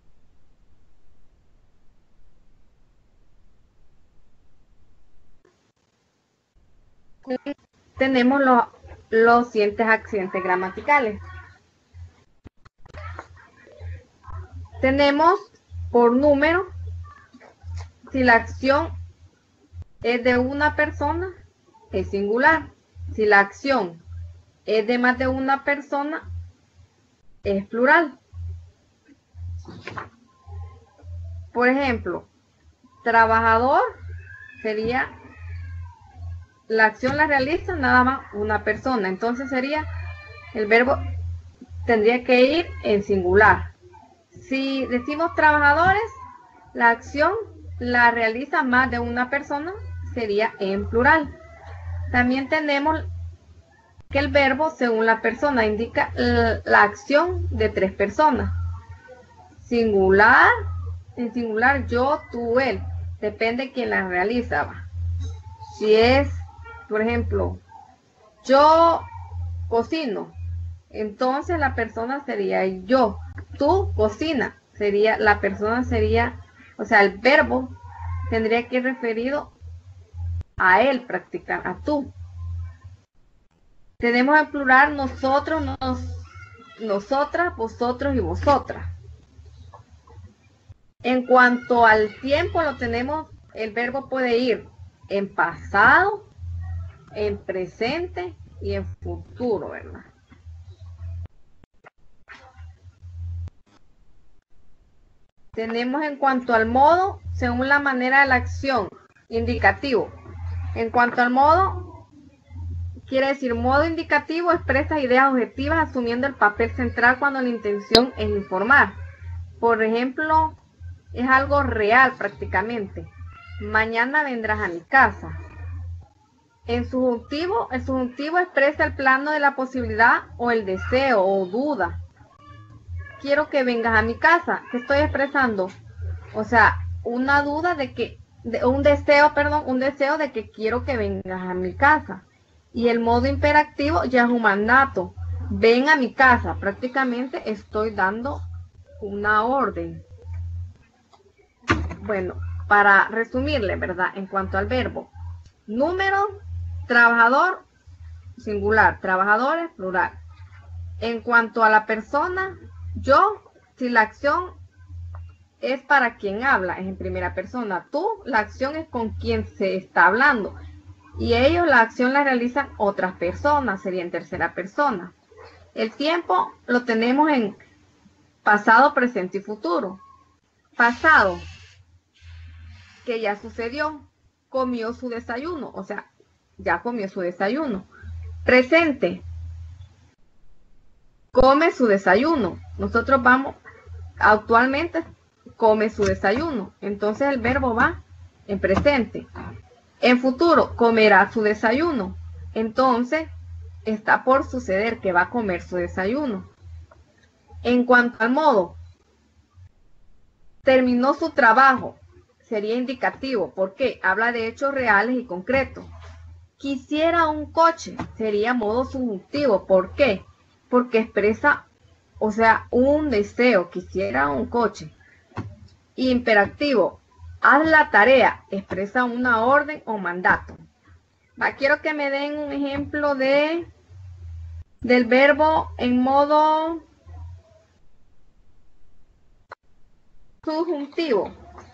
Tenemos los siguientes accidentes gramaticales. Tenemos por número, si la acción es de una persona, es singular. Si la acción es de más de una persona, es plural. Por ejemplo, trabajador sería, la acción la realiza nada más una persona. Entonces sería, el verbo tendría que ir en singular. Si decimos trabajadores, la acción la realiza más de una persona, sería en plural. También tenemos que el verbo, según la persona, indica la acción de tres personas. Singular, en singular, yo, tú, él. Depende de quién la realiza. Si es, por ejemplo, yo cocino, entonces la persona sería yo. Tú cocina, sería, la persona sería, o sea, el verbo tendría que ir referido a él, practicar, a tú. Tenemos en plural nosotros, nosotras, vosotros y vosotras. En cuanto al tiempo lo tenemos, el verbo puede ir en pasado, en presente y en futuro, ¿verdad? Tenemos en cuanto al modo, según la manera de la acción, indicativo. En cuanto al modo, quiere decir modo indicativo expresa ideas objetivas asumiendo el papel central cuando la intención es informar. Por ejemplo, es algo real prácticamente. Mañana vendrás a mi casa. En subjuntivo, el subjuntivo expresa el plano de la posibilidad o el deseo o duda. Quiero que vengas a mi casa. ¿Qué estoy expresando? O sea, una duda de que, un deseo de que quiero que vengas a mi casa. Y el modo imperativo ya es un mandato. Ven a mi casa. Prácticamente estoy dando una orden. Bueno, para resumirle, ¿verdad? En cuanto al verbo, número, trabajador, singular, trabajadores, plural. En cuanto a la persona, yo, si la acción es para quien habla, es en primera persona. Tú, la acción es con quien se está hablando. Y ellos, la acción la realizan otras personas, sería en tercera persona. El tiempo lo tenemos en pasado, presente y futuro. Pasado, que ya sucedió, comió su desayuno, o sea, ya comió su desayuno. Presente, come su desayuno. Nosotros vamos, actualmente come su desayuno. Entonces el verbo va en presente. En futuro, comerá su desayuno. Entonces, está por suceder que va a comer su desayuno. En cuanto al modo, terminó su trabajo. Sería indicativo porque habla de hechos reales y concretos. Quisiera un coche. Sería modo subjuntivo. ¿Por qué? Porque expresa, o sea, un deseo. Quisiera un coche. Imperativo. Haz la tarea. Expresa una orden o mandato. Quiero que me den un ejemplo del verbo en modo subjuntivo.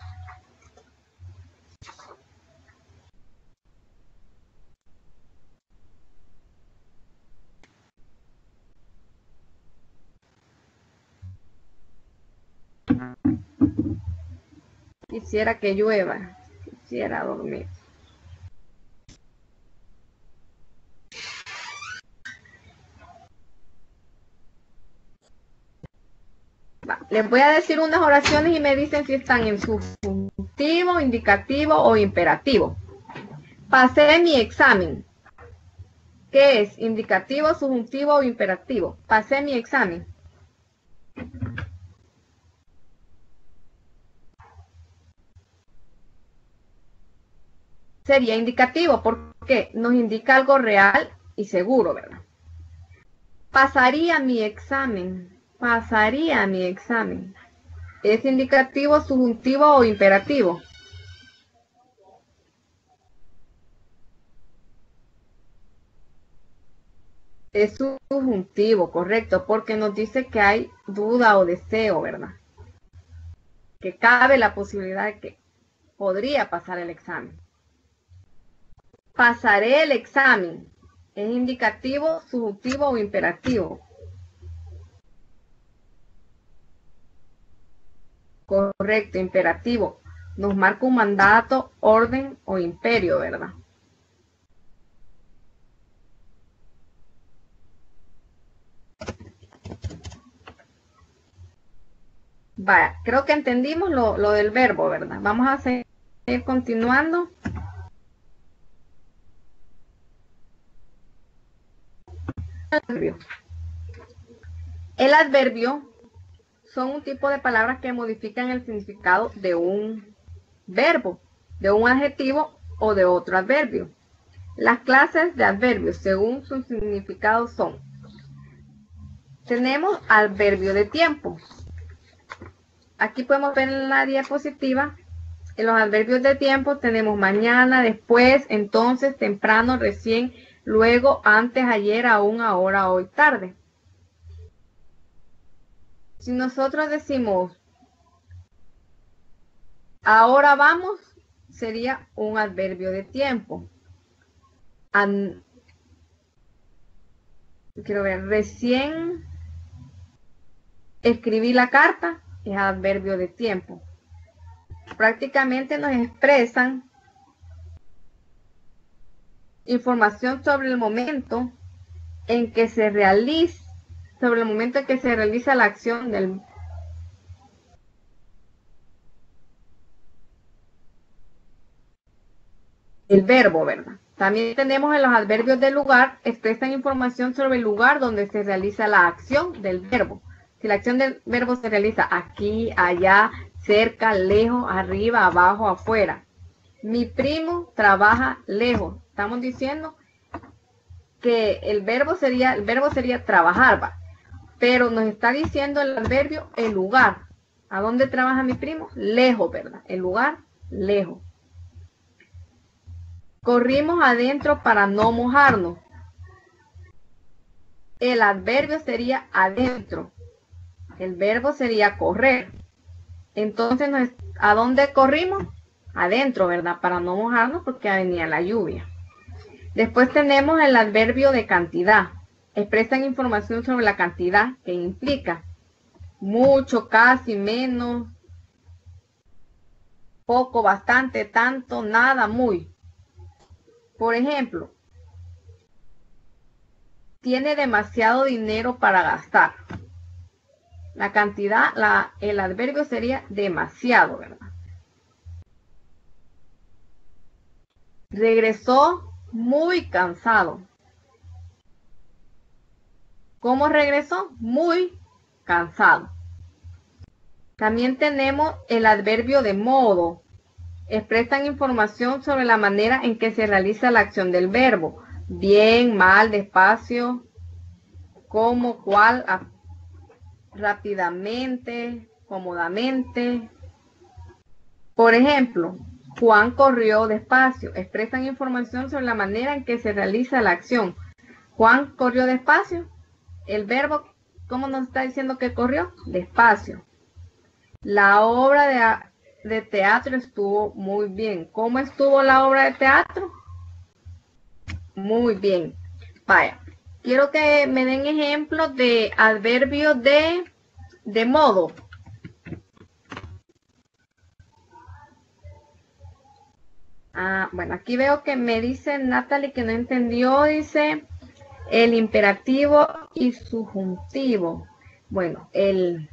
Quisiera que llueva. Quisiera dormir. Les voy a decir unas oraciones y me dicen si están en subjuntivo, indicativo o imperativo. Pasé mi examen. ¿Qué es? ¿Indicativo, subjuntivo o imperativo? Pasé mi examen. Sería indicativo porque nos indica algo real y seguro, ¿verdad? Pasaría mi examen. Pasaría mi examen. ¿Es indicativo, subjuntivo o imperativo? Es subjuntivo, correcto, porque nos dice que hay duda o deseo, ¿verdad? Que cabe la posibilidad de que podría pasar el examen. Pasaré el examen. ¿Es indicativo, subjuntivo o imperativo? Correcto, imperativo. Nos marca un mandato, orden o imperio, ¿verdad? Vaya, creo que entendimos lo del verbo, ¿verdad? Vamos a seguir continuando. El adverbio son un tipo de palabras que modifican el significado de un verbo, de un adjetivo o de otro adverbio. Las clases de adverbios, según su significado, son: tenemos adverbio de tiempo. Aquí podemos ver en la diapositiva, en los adverbios de tiempo tenemos mañana, después, entonces, temprano, recién, luego, antes, ayer, aún, ahora, hoy, tarde. Si nosotros decimos ahora vamos, sería un adverbio de tiempo. Quiero ver, recién escribí la carta, es adverbio de tiempo. Prácticamente nos expresan información sobre el momento en que se realiza, la acción del verbo, ¿verdad? También tenemos en los adverbios de lugar, expresan información sobre el lugar donde se realiza la acción del verbo. Si la acción del verbo se realiza aquí, allá, cerca, lejos, arriba, abajo, afuera. Mi primo trabaja lejos. Estamos diciendo que el verbo sería trabajar, ¿va? Pero nos está diciendo el adverbio el lugar. ¿A dónde trabaja mi primo? Lejos, ¿verdad? El lugar, lejos. Corrimos adentro para no mojarnos. el adverbio sería adentro. El verbo sería correr. Entonces, ¿a dónde corrimos? Adentro, ¿verdad? Para no mojarnos porque venía la lluvia. Después tenemos el adverbio de cantidad. Expresan información sobre la cantidad que implica mucho, casi, menos, poco, bastante, tanto, nada, muy. Por ejemplo, tiene demasiado dinero para gastar. La cantidad, el adverbio sería demasiado, ¿verdad? Regresó muy cansado. ¿Cómo regresó? Muy cansado. También tenemos el adverbio de modo. Expresan información sobre la manera en que se realiza la acción del verbo. Bien, mal, despacio, cómo, cuál, rápidamente, cómodamente. Por ejemplo, Juan corrió despacio. Expresan información sobre la manera en que se realiza la acción. Juan corrió despacio. El verbo, ¿cómo nos está diciendo que corrió? Despacio. La obra de teatro estuvo muy bien. ¿Cómo estuvo la obra de teatro? Muy bien. Vaya, quiero que me den ejemplos de adverbios de modo. Bueno, aquí veo que me dice Natalie que no entendió, dice el imperativo y subjuntivo. Bueno, el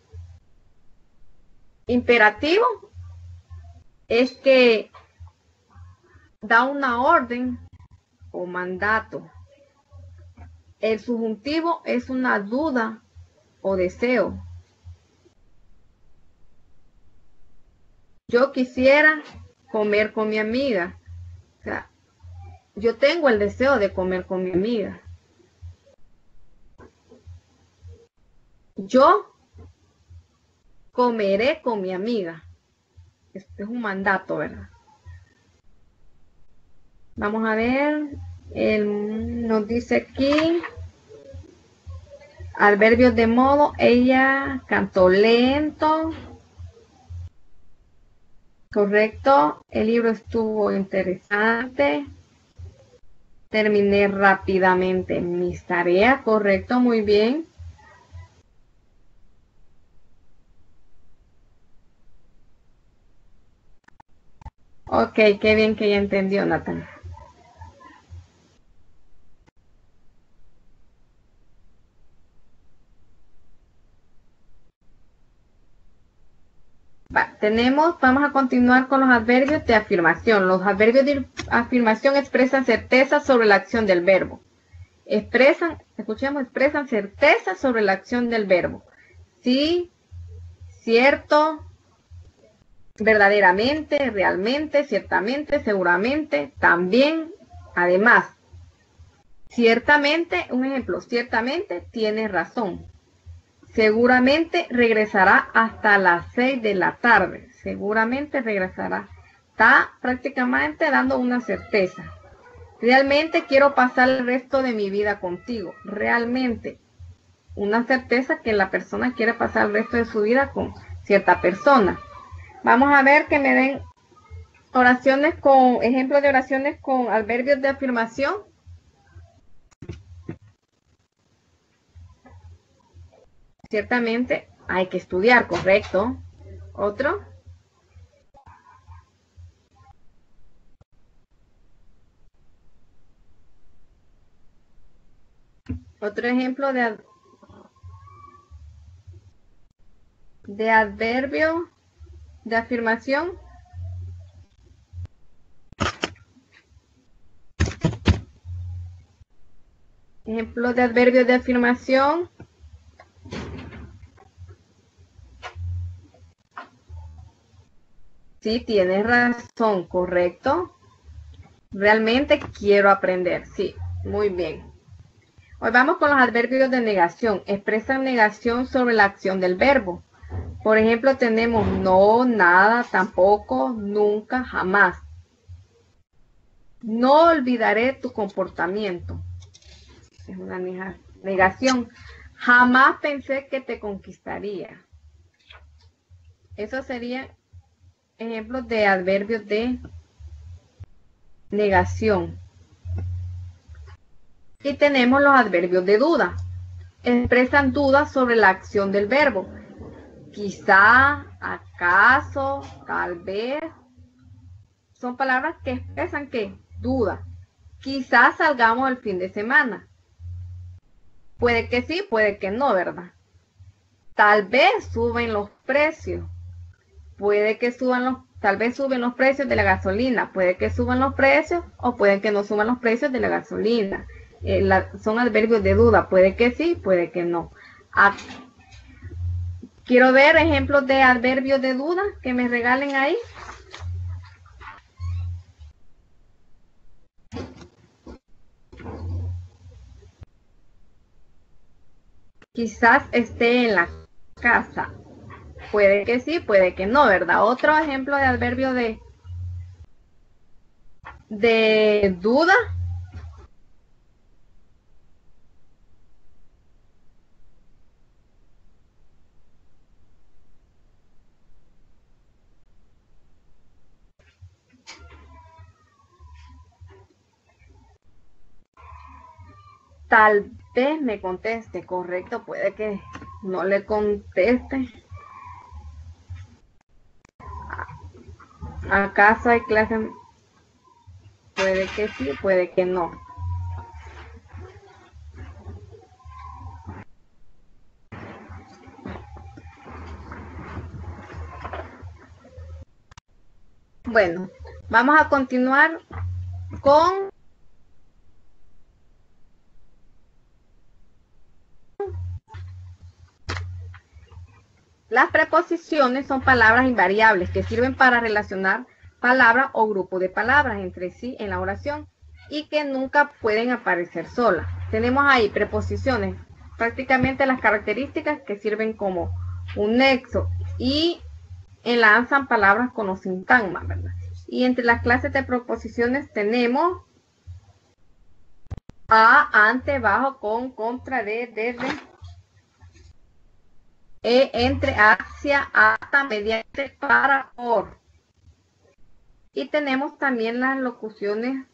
imperativo es que da una orden o mandato. El subjuntivo es una duda o deseo. Yo quisiera comer con mi amiga. O sea, yo tengo el deseo de comer con mi amiga. Yo comeré con mi amiga. Este es un mandato, ¿verdad? Vamos a ver. Nos dice aquí. Adverbios de modo. Ella cantó lento. Correcto. El libro estuvo interesante. Terminé rápidamente mis tareas. Correcto, muy bien. Ok, qué bien que ya entendió, Nathan. Vamos a continuar con los adverbios de afirmación. Los adverbios de afirmación expresan certeza sobre la acción del verbo. Expresan certeza sobre la acción del verbo. Sí, cierto, verdaderamente, realmente, ciertamente, seguramente, también, además. Ciertamente, un ejemplo, ciertamente tiene razón. Seguramente regresará hasta las 6 de la tarde. Seguramente regresará. Está prácticamente dando una certeza. Realmente quiero pasar el resto de mi vida contigo. Realmente. Una certeza que la persona quiere pasar el resto de su vida con cierta persona. Vamos a ver que me den oraciones con, ejemplos de oraciones con adverbios de afirmación. Ciertamente hay que estudiar, correcto. Otro. Otro ejemplo de adverbio de afirmación. Ejemplo de adverbio de afirmación. Sí, tienes razón, correcto. Realmente quiero aprender. Sí, muy bien. Hoy vamos con los adverbios de negación. Expresan negación sobre la acción del verbo. Por ejemplo, tenemos no, nada, tampoco, nunca, jamás. No olvidaré tu comportamiento. Es una Negación. Jamás pensé que te conquistaría. Esos serían ejemplos de adverbios de negación. Y tenemos los adverbios de duda. Expresan dudas sobre la acción del verbo. Quizá, acaso, tal vez. Son palabras que expresan ¿qué? Duda. Quizás salgamos el fin de semana. Puede que sí, puede que no, ¿verdad? Tal vez suben los precios. Puede que tal vez suben los precios de la gasolina. Puede que suban los precios o puede que no suban los precios de la gasolina. Son adverbios de duda. Puede que sí, puede que no. Quiero ver ejemplos de adverbios de duda que me regalen ahí. Quizás esté en la casa. Puede que sí, puede que no, ¿verdad? Otro ejemplo de adverbio de duda. Tal vez me conteste, correcto, puede que no le conteste. ¿Acaso hay clase? Puede que sí, puede que no. Bueno, vamos a continuar con las preposiciones. Son palabras invariables que sirven para relacionar palabras o grupos de palabras entre sí en la oración y que nunca pueden aparecer solas. Tenemos ahí preposiciones, prácticamente las características que sirven como un nexo y enlazan palabras con los sintagmas, ¿verdad? Y entre las clases de preposiciones tenemos a, ante, bajo, con, contra, de, desde, entre, hacia, hasta, mediante, para, por. Y tenemos también las locuciones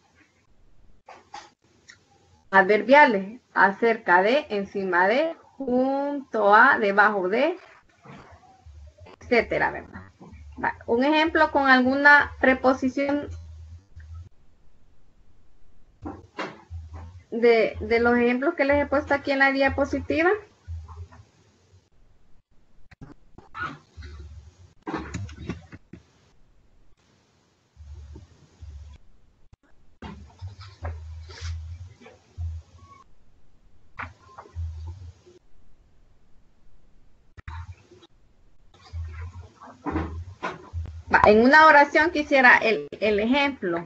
adverbiales, acerca de, encima de, junto a, debajo de, etcétera, ¿verdad? Un ejemplo con alguna preposición de los ejemplos que les he puesto aquí en la diapositiva. En una oración quisiera el ejemplo.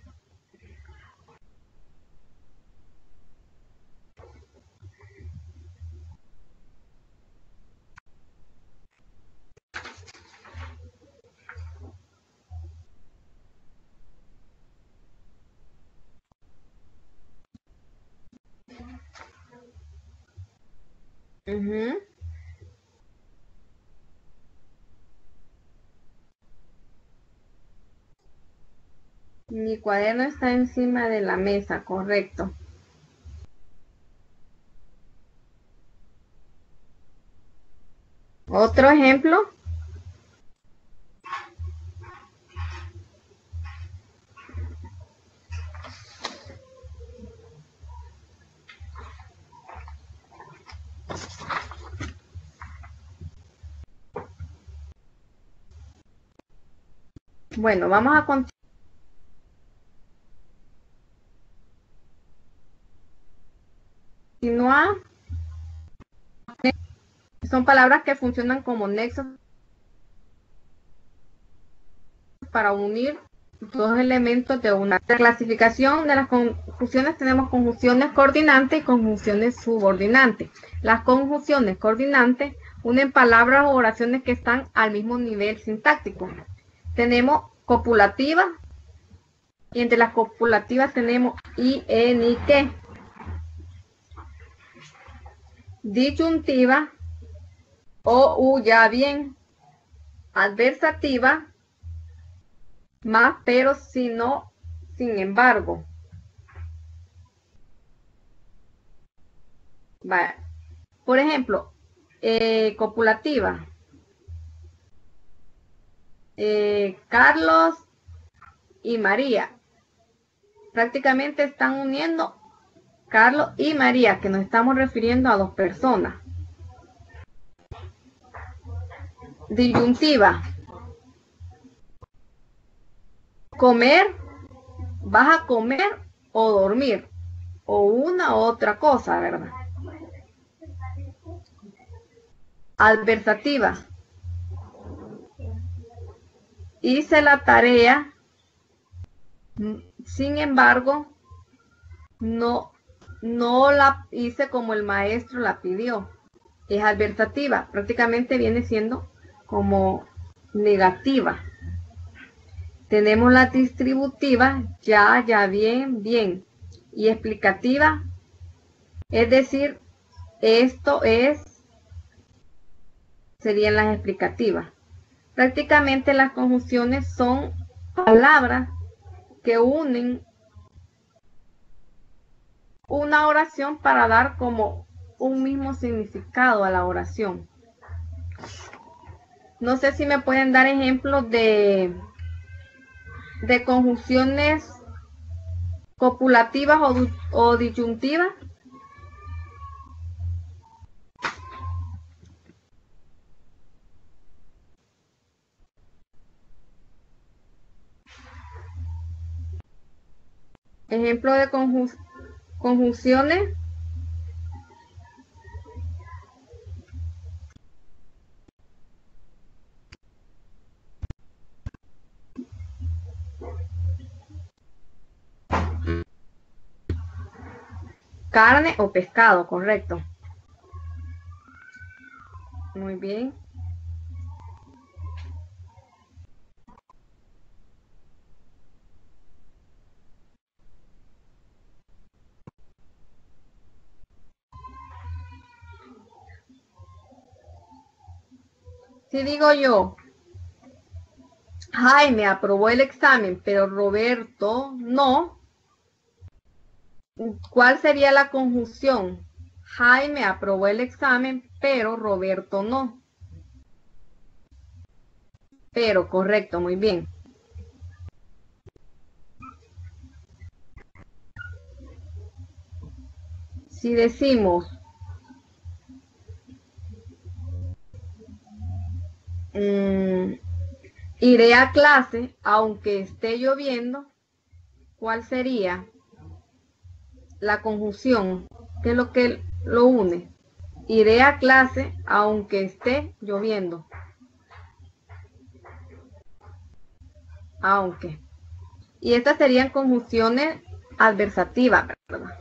Mi cuaderno está encima de la mesa, correcto. Otro ejemplo. Bueno, vamos a continuar. Son palabras que funcionan como nexos para unir dos elementos de una clasificación de las conjunciones. Tenemos conjunciones coordinantes y conjunciones subordinantes. Las conjunciones coordinantes unen palabras o oraciones que están al mismo nivel sintáctico. Tenemos copulativas y entre las copulativas tenemos y, en y, que. disyuntiva o ya bien, adversativa, más, pero, si no, sin embargo. Vale. Por ejemplo, copulativa. Carlos y María. Prácticamente están uniendo Carlos y María, que nos estamos refiriendo a dos personas. Disyuntiva. Comer, vas a comer o dormir, o una u otra cosa, ¿verdad? Adversativa. Hice la tarea, sin embargo, no la hice como el maestro la pidió. Es adversativa, prácticamente viene siendo como negativa. Tenemos la distributiva, ya, bien, bien. Y explicativa, es decir, esto es, serían las explicativas. Prácticamente las conjunciones son palabras que unen una oración para dar como un mismo significado a la oración. No sé si me pueden dar ejemplos de conjunciones copulativas o disyuntivas. Ejemplo de conjunciones. Carne o pescado, correcto. Muy bien. Si digo yo, Jaime aprobó el examen, pero Roberto no, ¿cuál sería la conjunción? Jaime aprobó el examen, pero Roberto no. Pero, correcto, muy bien. Si decimos, iré a clase aunque esté lloviendo, ¿cuál sería la conjunción? ¿Qué es lo que lo une? Iré a clase aunque esté lloviendo. Aunque. Y estas serían conjunciones adversativas, ¿verdad?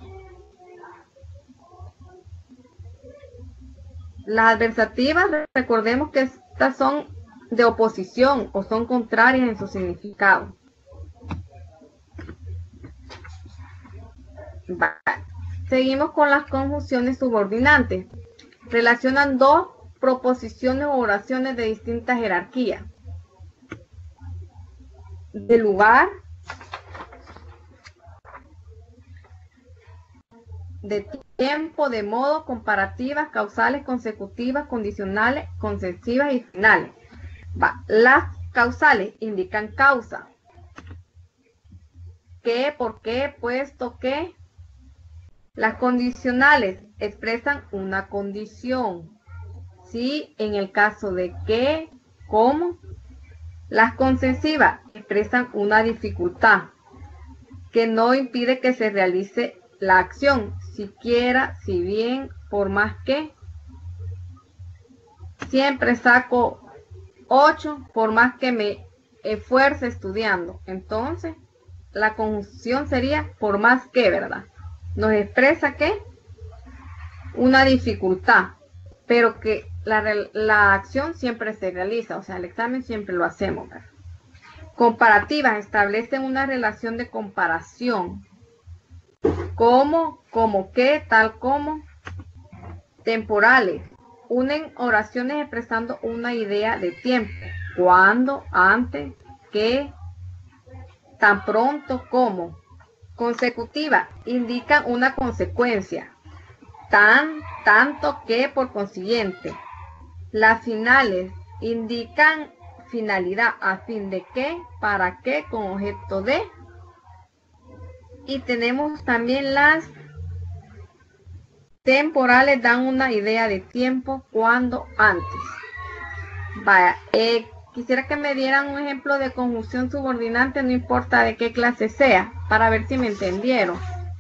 Las adversativas, recordemos que estas son de oposición o son contrarias en su significado. Seguimos con las conjunciones subordinantes. Relacionan dos proposiciones o oraciones de distinta jerarquía. De lugar, de tiempo, de modo, comparativas, causales, consecutivas, condicionales, concesivas y finales. Las causales indican causa. ¿Qué? ¿Por qué? Puesto que. Las condicionales expresan una condición. ¿Sí? En el caso de qué, cómo. Las concesivas expresan una dificultad que no impide que se realice la acción, siquiera, si bien, por más que. Siempre saco 8 por más que me esfuerce estudiando. Entonces, la conjunción sería por más que, ¿verdad? Nos expresa que una dificultad, pero que la acción siempre se realiza, o sea, el examen siempre lo hacemos, ¿verdad? Comparativas establecen una relación de comparación. ¿Cómo? ¿Cómo qué? Tal como. Temporales. Unen oraciones expresando una idea de tiempo. ¿Cuándo? ¿Antes? ¿Qué? ¿Tan pronto? ¿Cómo? Consecutiva. Indican una consecuencia. Tan, tanto que, por consiguiente. Las finales indican finalidad, a fin de qué, para qué, con objeto de. Y tenemos también las temporales, dan una idea de tiempo, cuándo, antes. Vaya, quisiera que me dieran un ejemplo de conjunción subordinante, no importa de qué clase sea, para ver si me entendieron.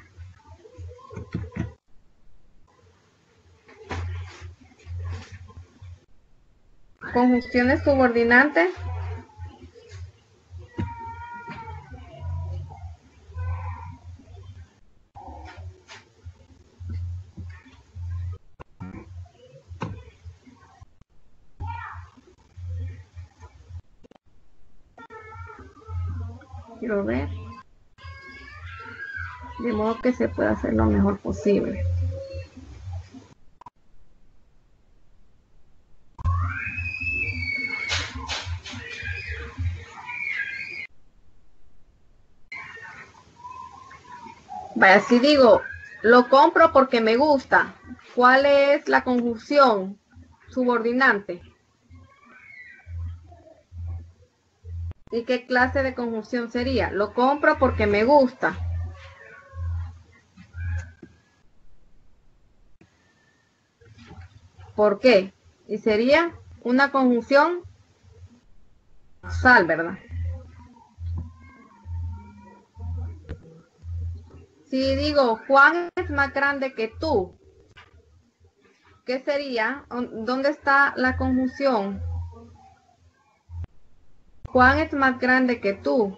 Conjunciones subordinantes. Quiero ver. De modo que se pueda hacer lo mejor posible. Vaya, si digo, lo compro porque me gusta, ¿cuál es la conjunción subordinante? ¿Y qué clase de conjunción sería? Lo compro porque me gusta. ¿Por qué? Y sería una conjunción causal, ¿verdad? Si digo, Juan es más grande que tú, ¿qué sería? ¿Dónde está la conjunción? Juan es más grande que tú.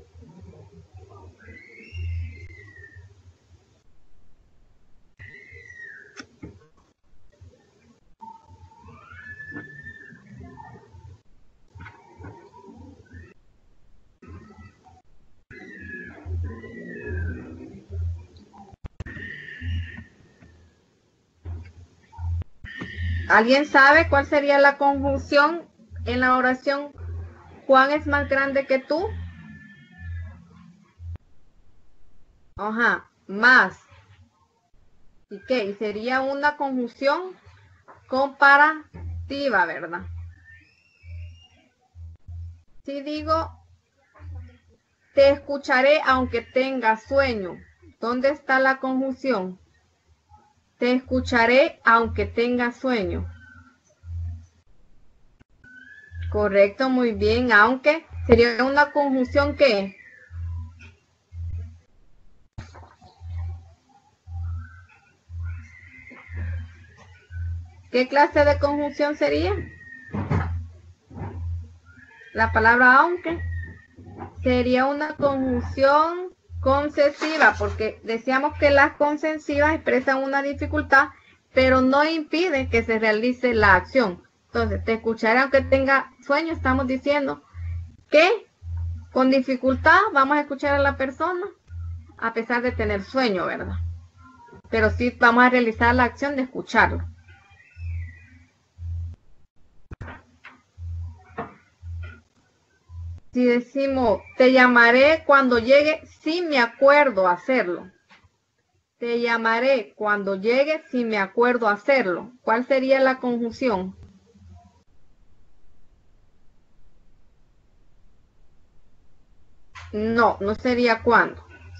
¿Alguien sabe cuál sería la conjunción en la oración Juan es más grande que tú? Ajá, más. ¿Y qué? Y sería una conjunción comparativa, ¿verdad? Si digo, te escucharé aunque tengas sueño, ¿dónde está la conjunción? Te escucharé aunque tengas sueño. Correcto, muy bien, aunque sería una conjunción ¿qué? ¿Qué clase de conjunción sería? La palabra aunque sería una conjunción concesiva, porque decíamos que las concesivas expresan una dificultad, pero no impiden que se realice la acción. Entonces, te escucharé aunque tenga sueño, estamos diciendo que con dificultad vamos a escuchar a la persona a pesar de tener sueño, ¿verdad? Pero sí vamos a realizar la acción de escucharlo. Si decimos, te llamaré cuando llegue, si me acuerdo hacerlo. Te llamaré cuando llegue, si me acuerdo hacerlo. ¿Cuál sería la conjunción? No, no sería cuando.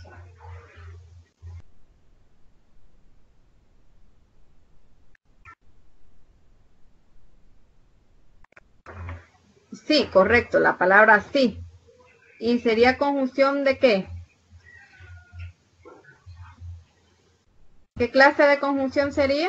Sí, correcto, la palabra sí. ¿Y sería conjunción de qué? ¿Qué clase de conjunción sería?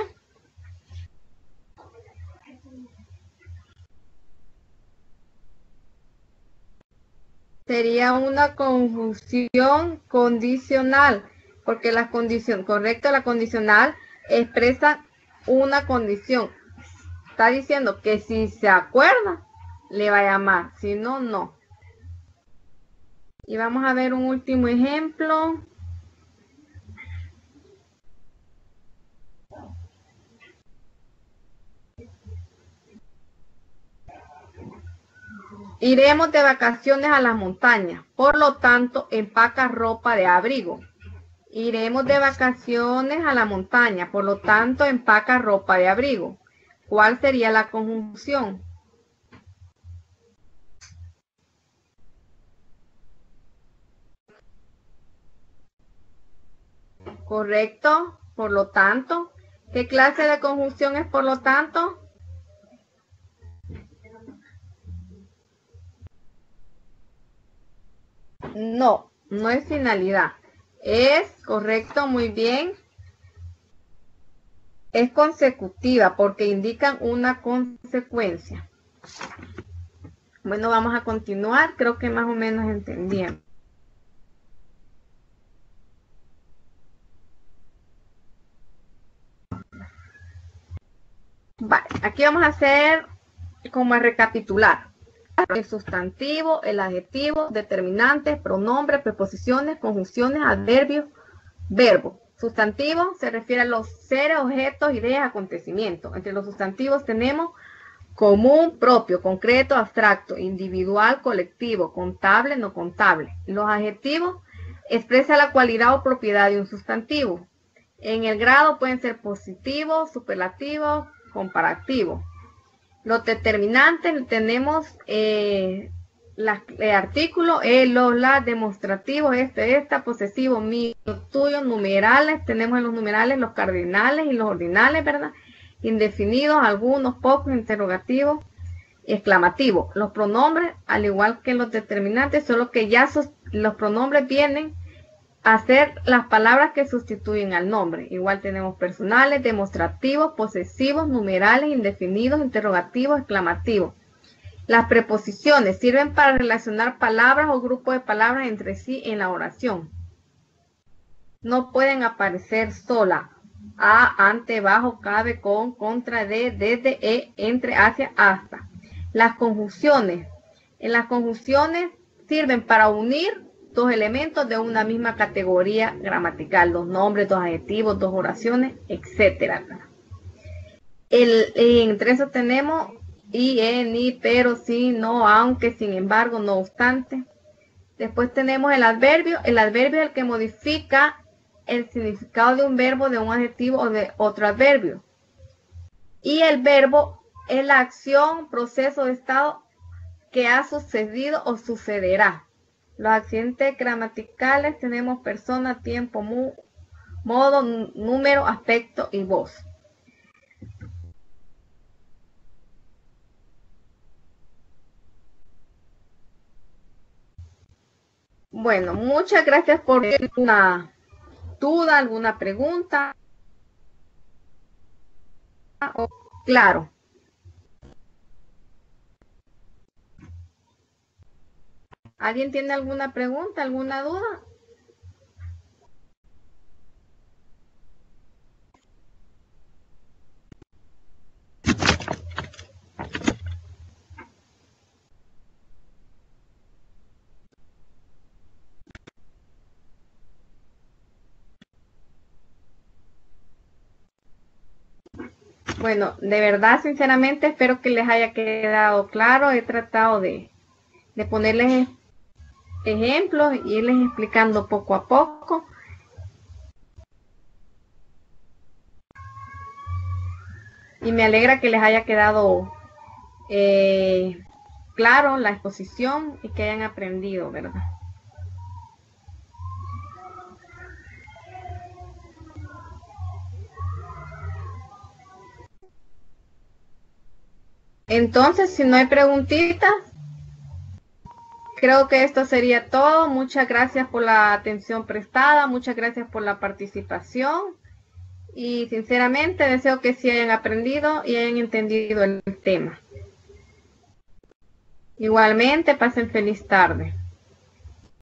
Sería una conjunción condicional, porque la condición, correcto, la condicional expresa una condición. Está diciendo que si se acuerda, le va a llamar, si no, no. Y vamos a ver un último ejemplo. Iremos de vacaciones a las montañas, por lo tanto, empaca ropa de abrigo. Iremos de vacaciones a la montaña, por lo tanto, empaca ropa de abrigo. ¿Cuál sería la conjunción? Correcto, por lo tanto. ¿Qué clase de conjunción es por lo tanto? No, no es finalidad. Es correcto, muy bien. Es consecutiva porque indican una consecuencia. Bueno, vamos a continuar. Creo que más o menos entendían. Vale, aquí vamos a hacer como a recapitular. El sustantivo, el adjetivo, determinantes, pronombres, preposiciones, conjunciones, adverbios, verbo. Sustantivo se refiere a los seres, objetos, ideas, acontecimientos. Entre los sustantivos tenemos común, propio, concreto, abstracto, individual, colectivo, contable, no contable. Los adjetivos expresan la cualidad o propiedad de un sustantivo. En el grado pueden ser positivos, superlativos, comparativos. Los determinantes tenemos artículos, los demostrativos, esta, posesivo, mío, tuyo, numerales, tenemos en los numerales los cardinales y los ordinales, ¿verdad? Indefinidos, algunos, pocos, interrogativos, exclamativos. Los pronombres, al igual que los determinantes, solo que ya los pronombres vienen a ser las palabras que sustituyen al nombre. Igual tenemos personales, demostrativos, posesivos, numerales, indefinidos, interrogativos, exclamativos. Las preposiciones sirven para relacionar palabras o grupos de palabras entre sí en la oración. No pueden aparecer sola. A, ante, bajo, cabe, con, contra, de, desde, entre, hacia, hasta. Las conjunciones. En las conjunciones sirven para unir dos elementos de una misma categoría gramatical, dos nombres, dos adjetivos, dos oraciones, etc. Entre eso tenemos y, ni, pero, sí, no, aunque, sin embargo, no obstante. Después tenemos el adverbio. El adverbio es el que modifica el significado de un verbo, de un adjetivo o de otro adverbio. Y el verbo es la acción, proceso o estado que ha sucedido o sucederá. Los accidentes gramaticales tenemos persona, tiempo, modo, número, aspecto y voz. Bueno, muchas gracias por una duda, alguna pregunta. Claro. ¿Alguien tiene alguna pregunta, alguna duda? Bueno, de verdad, sinceramente, espero que les haya quedado claro. He tratado de ponerles ejemplos y irles explicando poco a poco. Y me alegra que les haya quedado claro la exposición y que hayan aprendido, ¿verdad? Entonces, si no hay preguntitas, creo que esto sería todo. Muchas gracias por la atención prestada, muchas gracias por la participación y sinceramente deseo que sí hayan aprendido y hayan entendido el tema. Igualmente, pasen feliz tarde.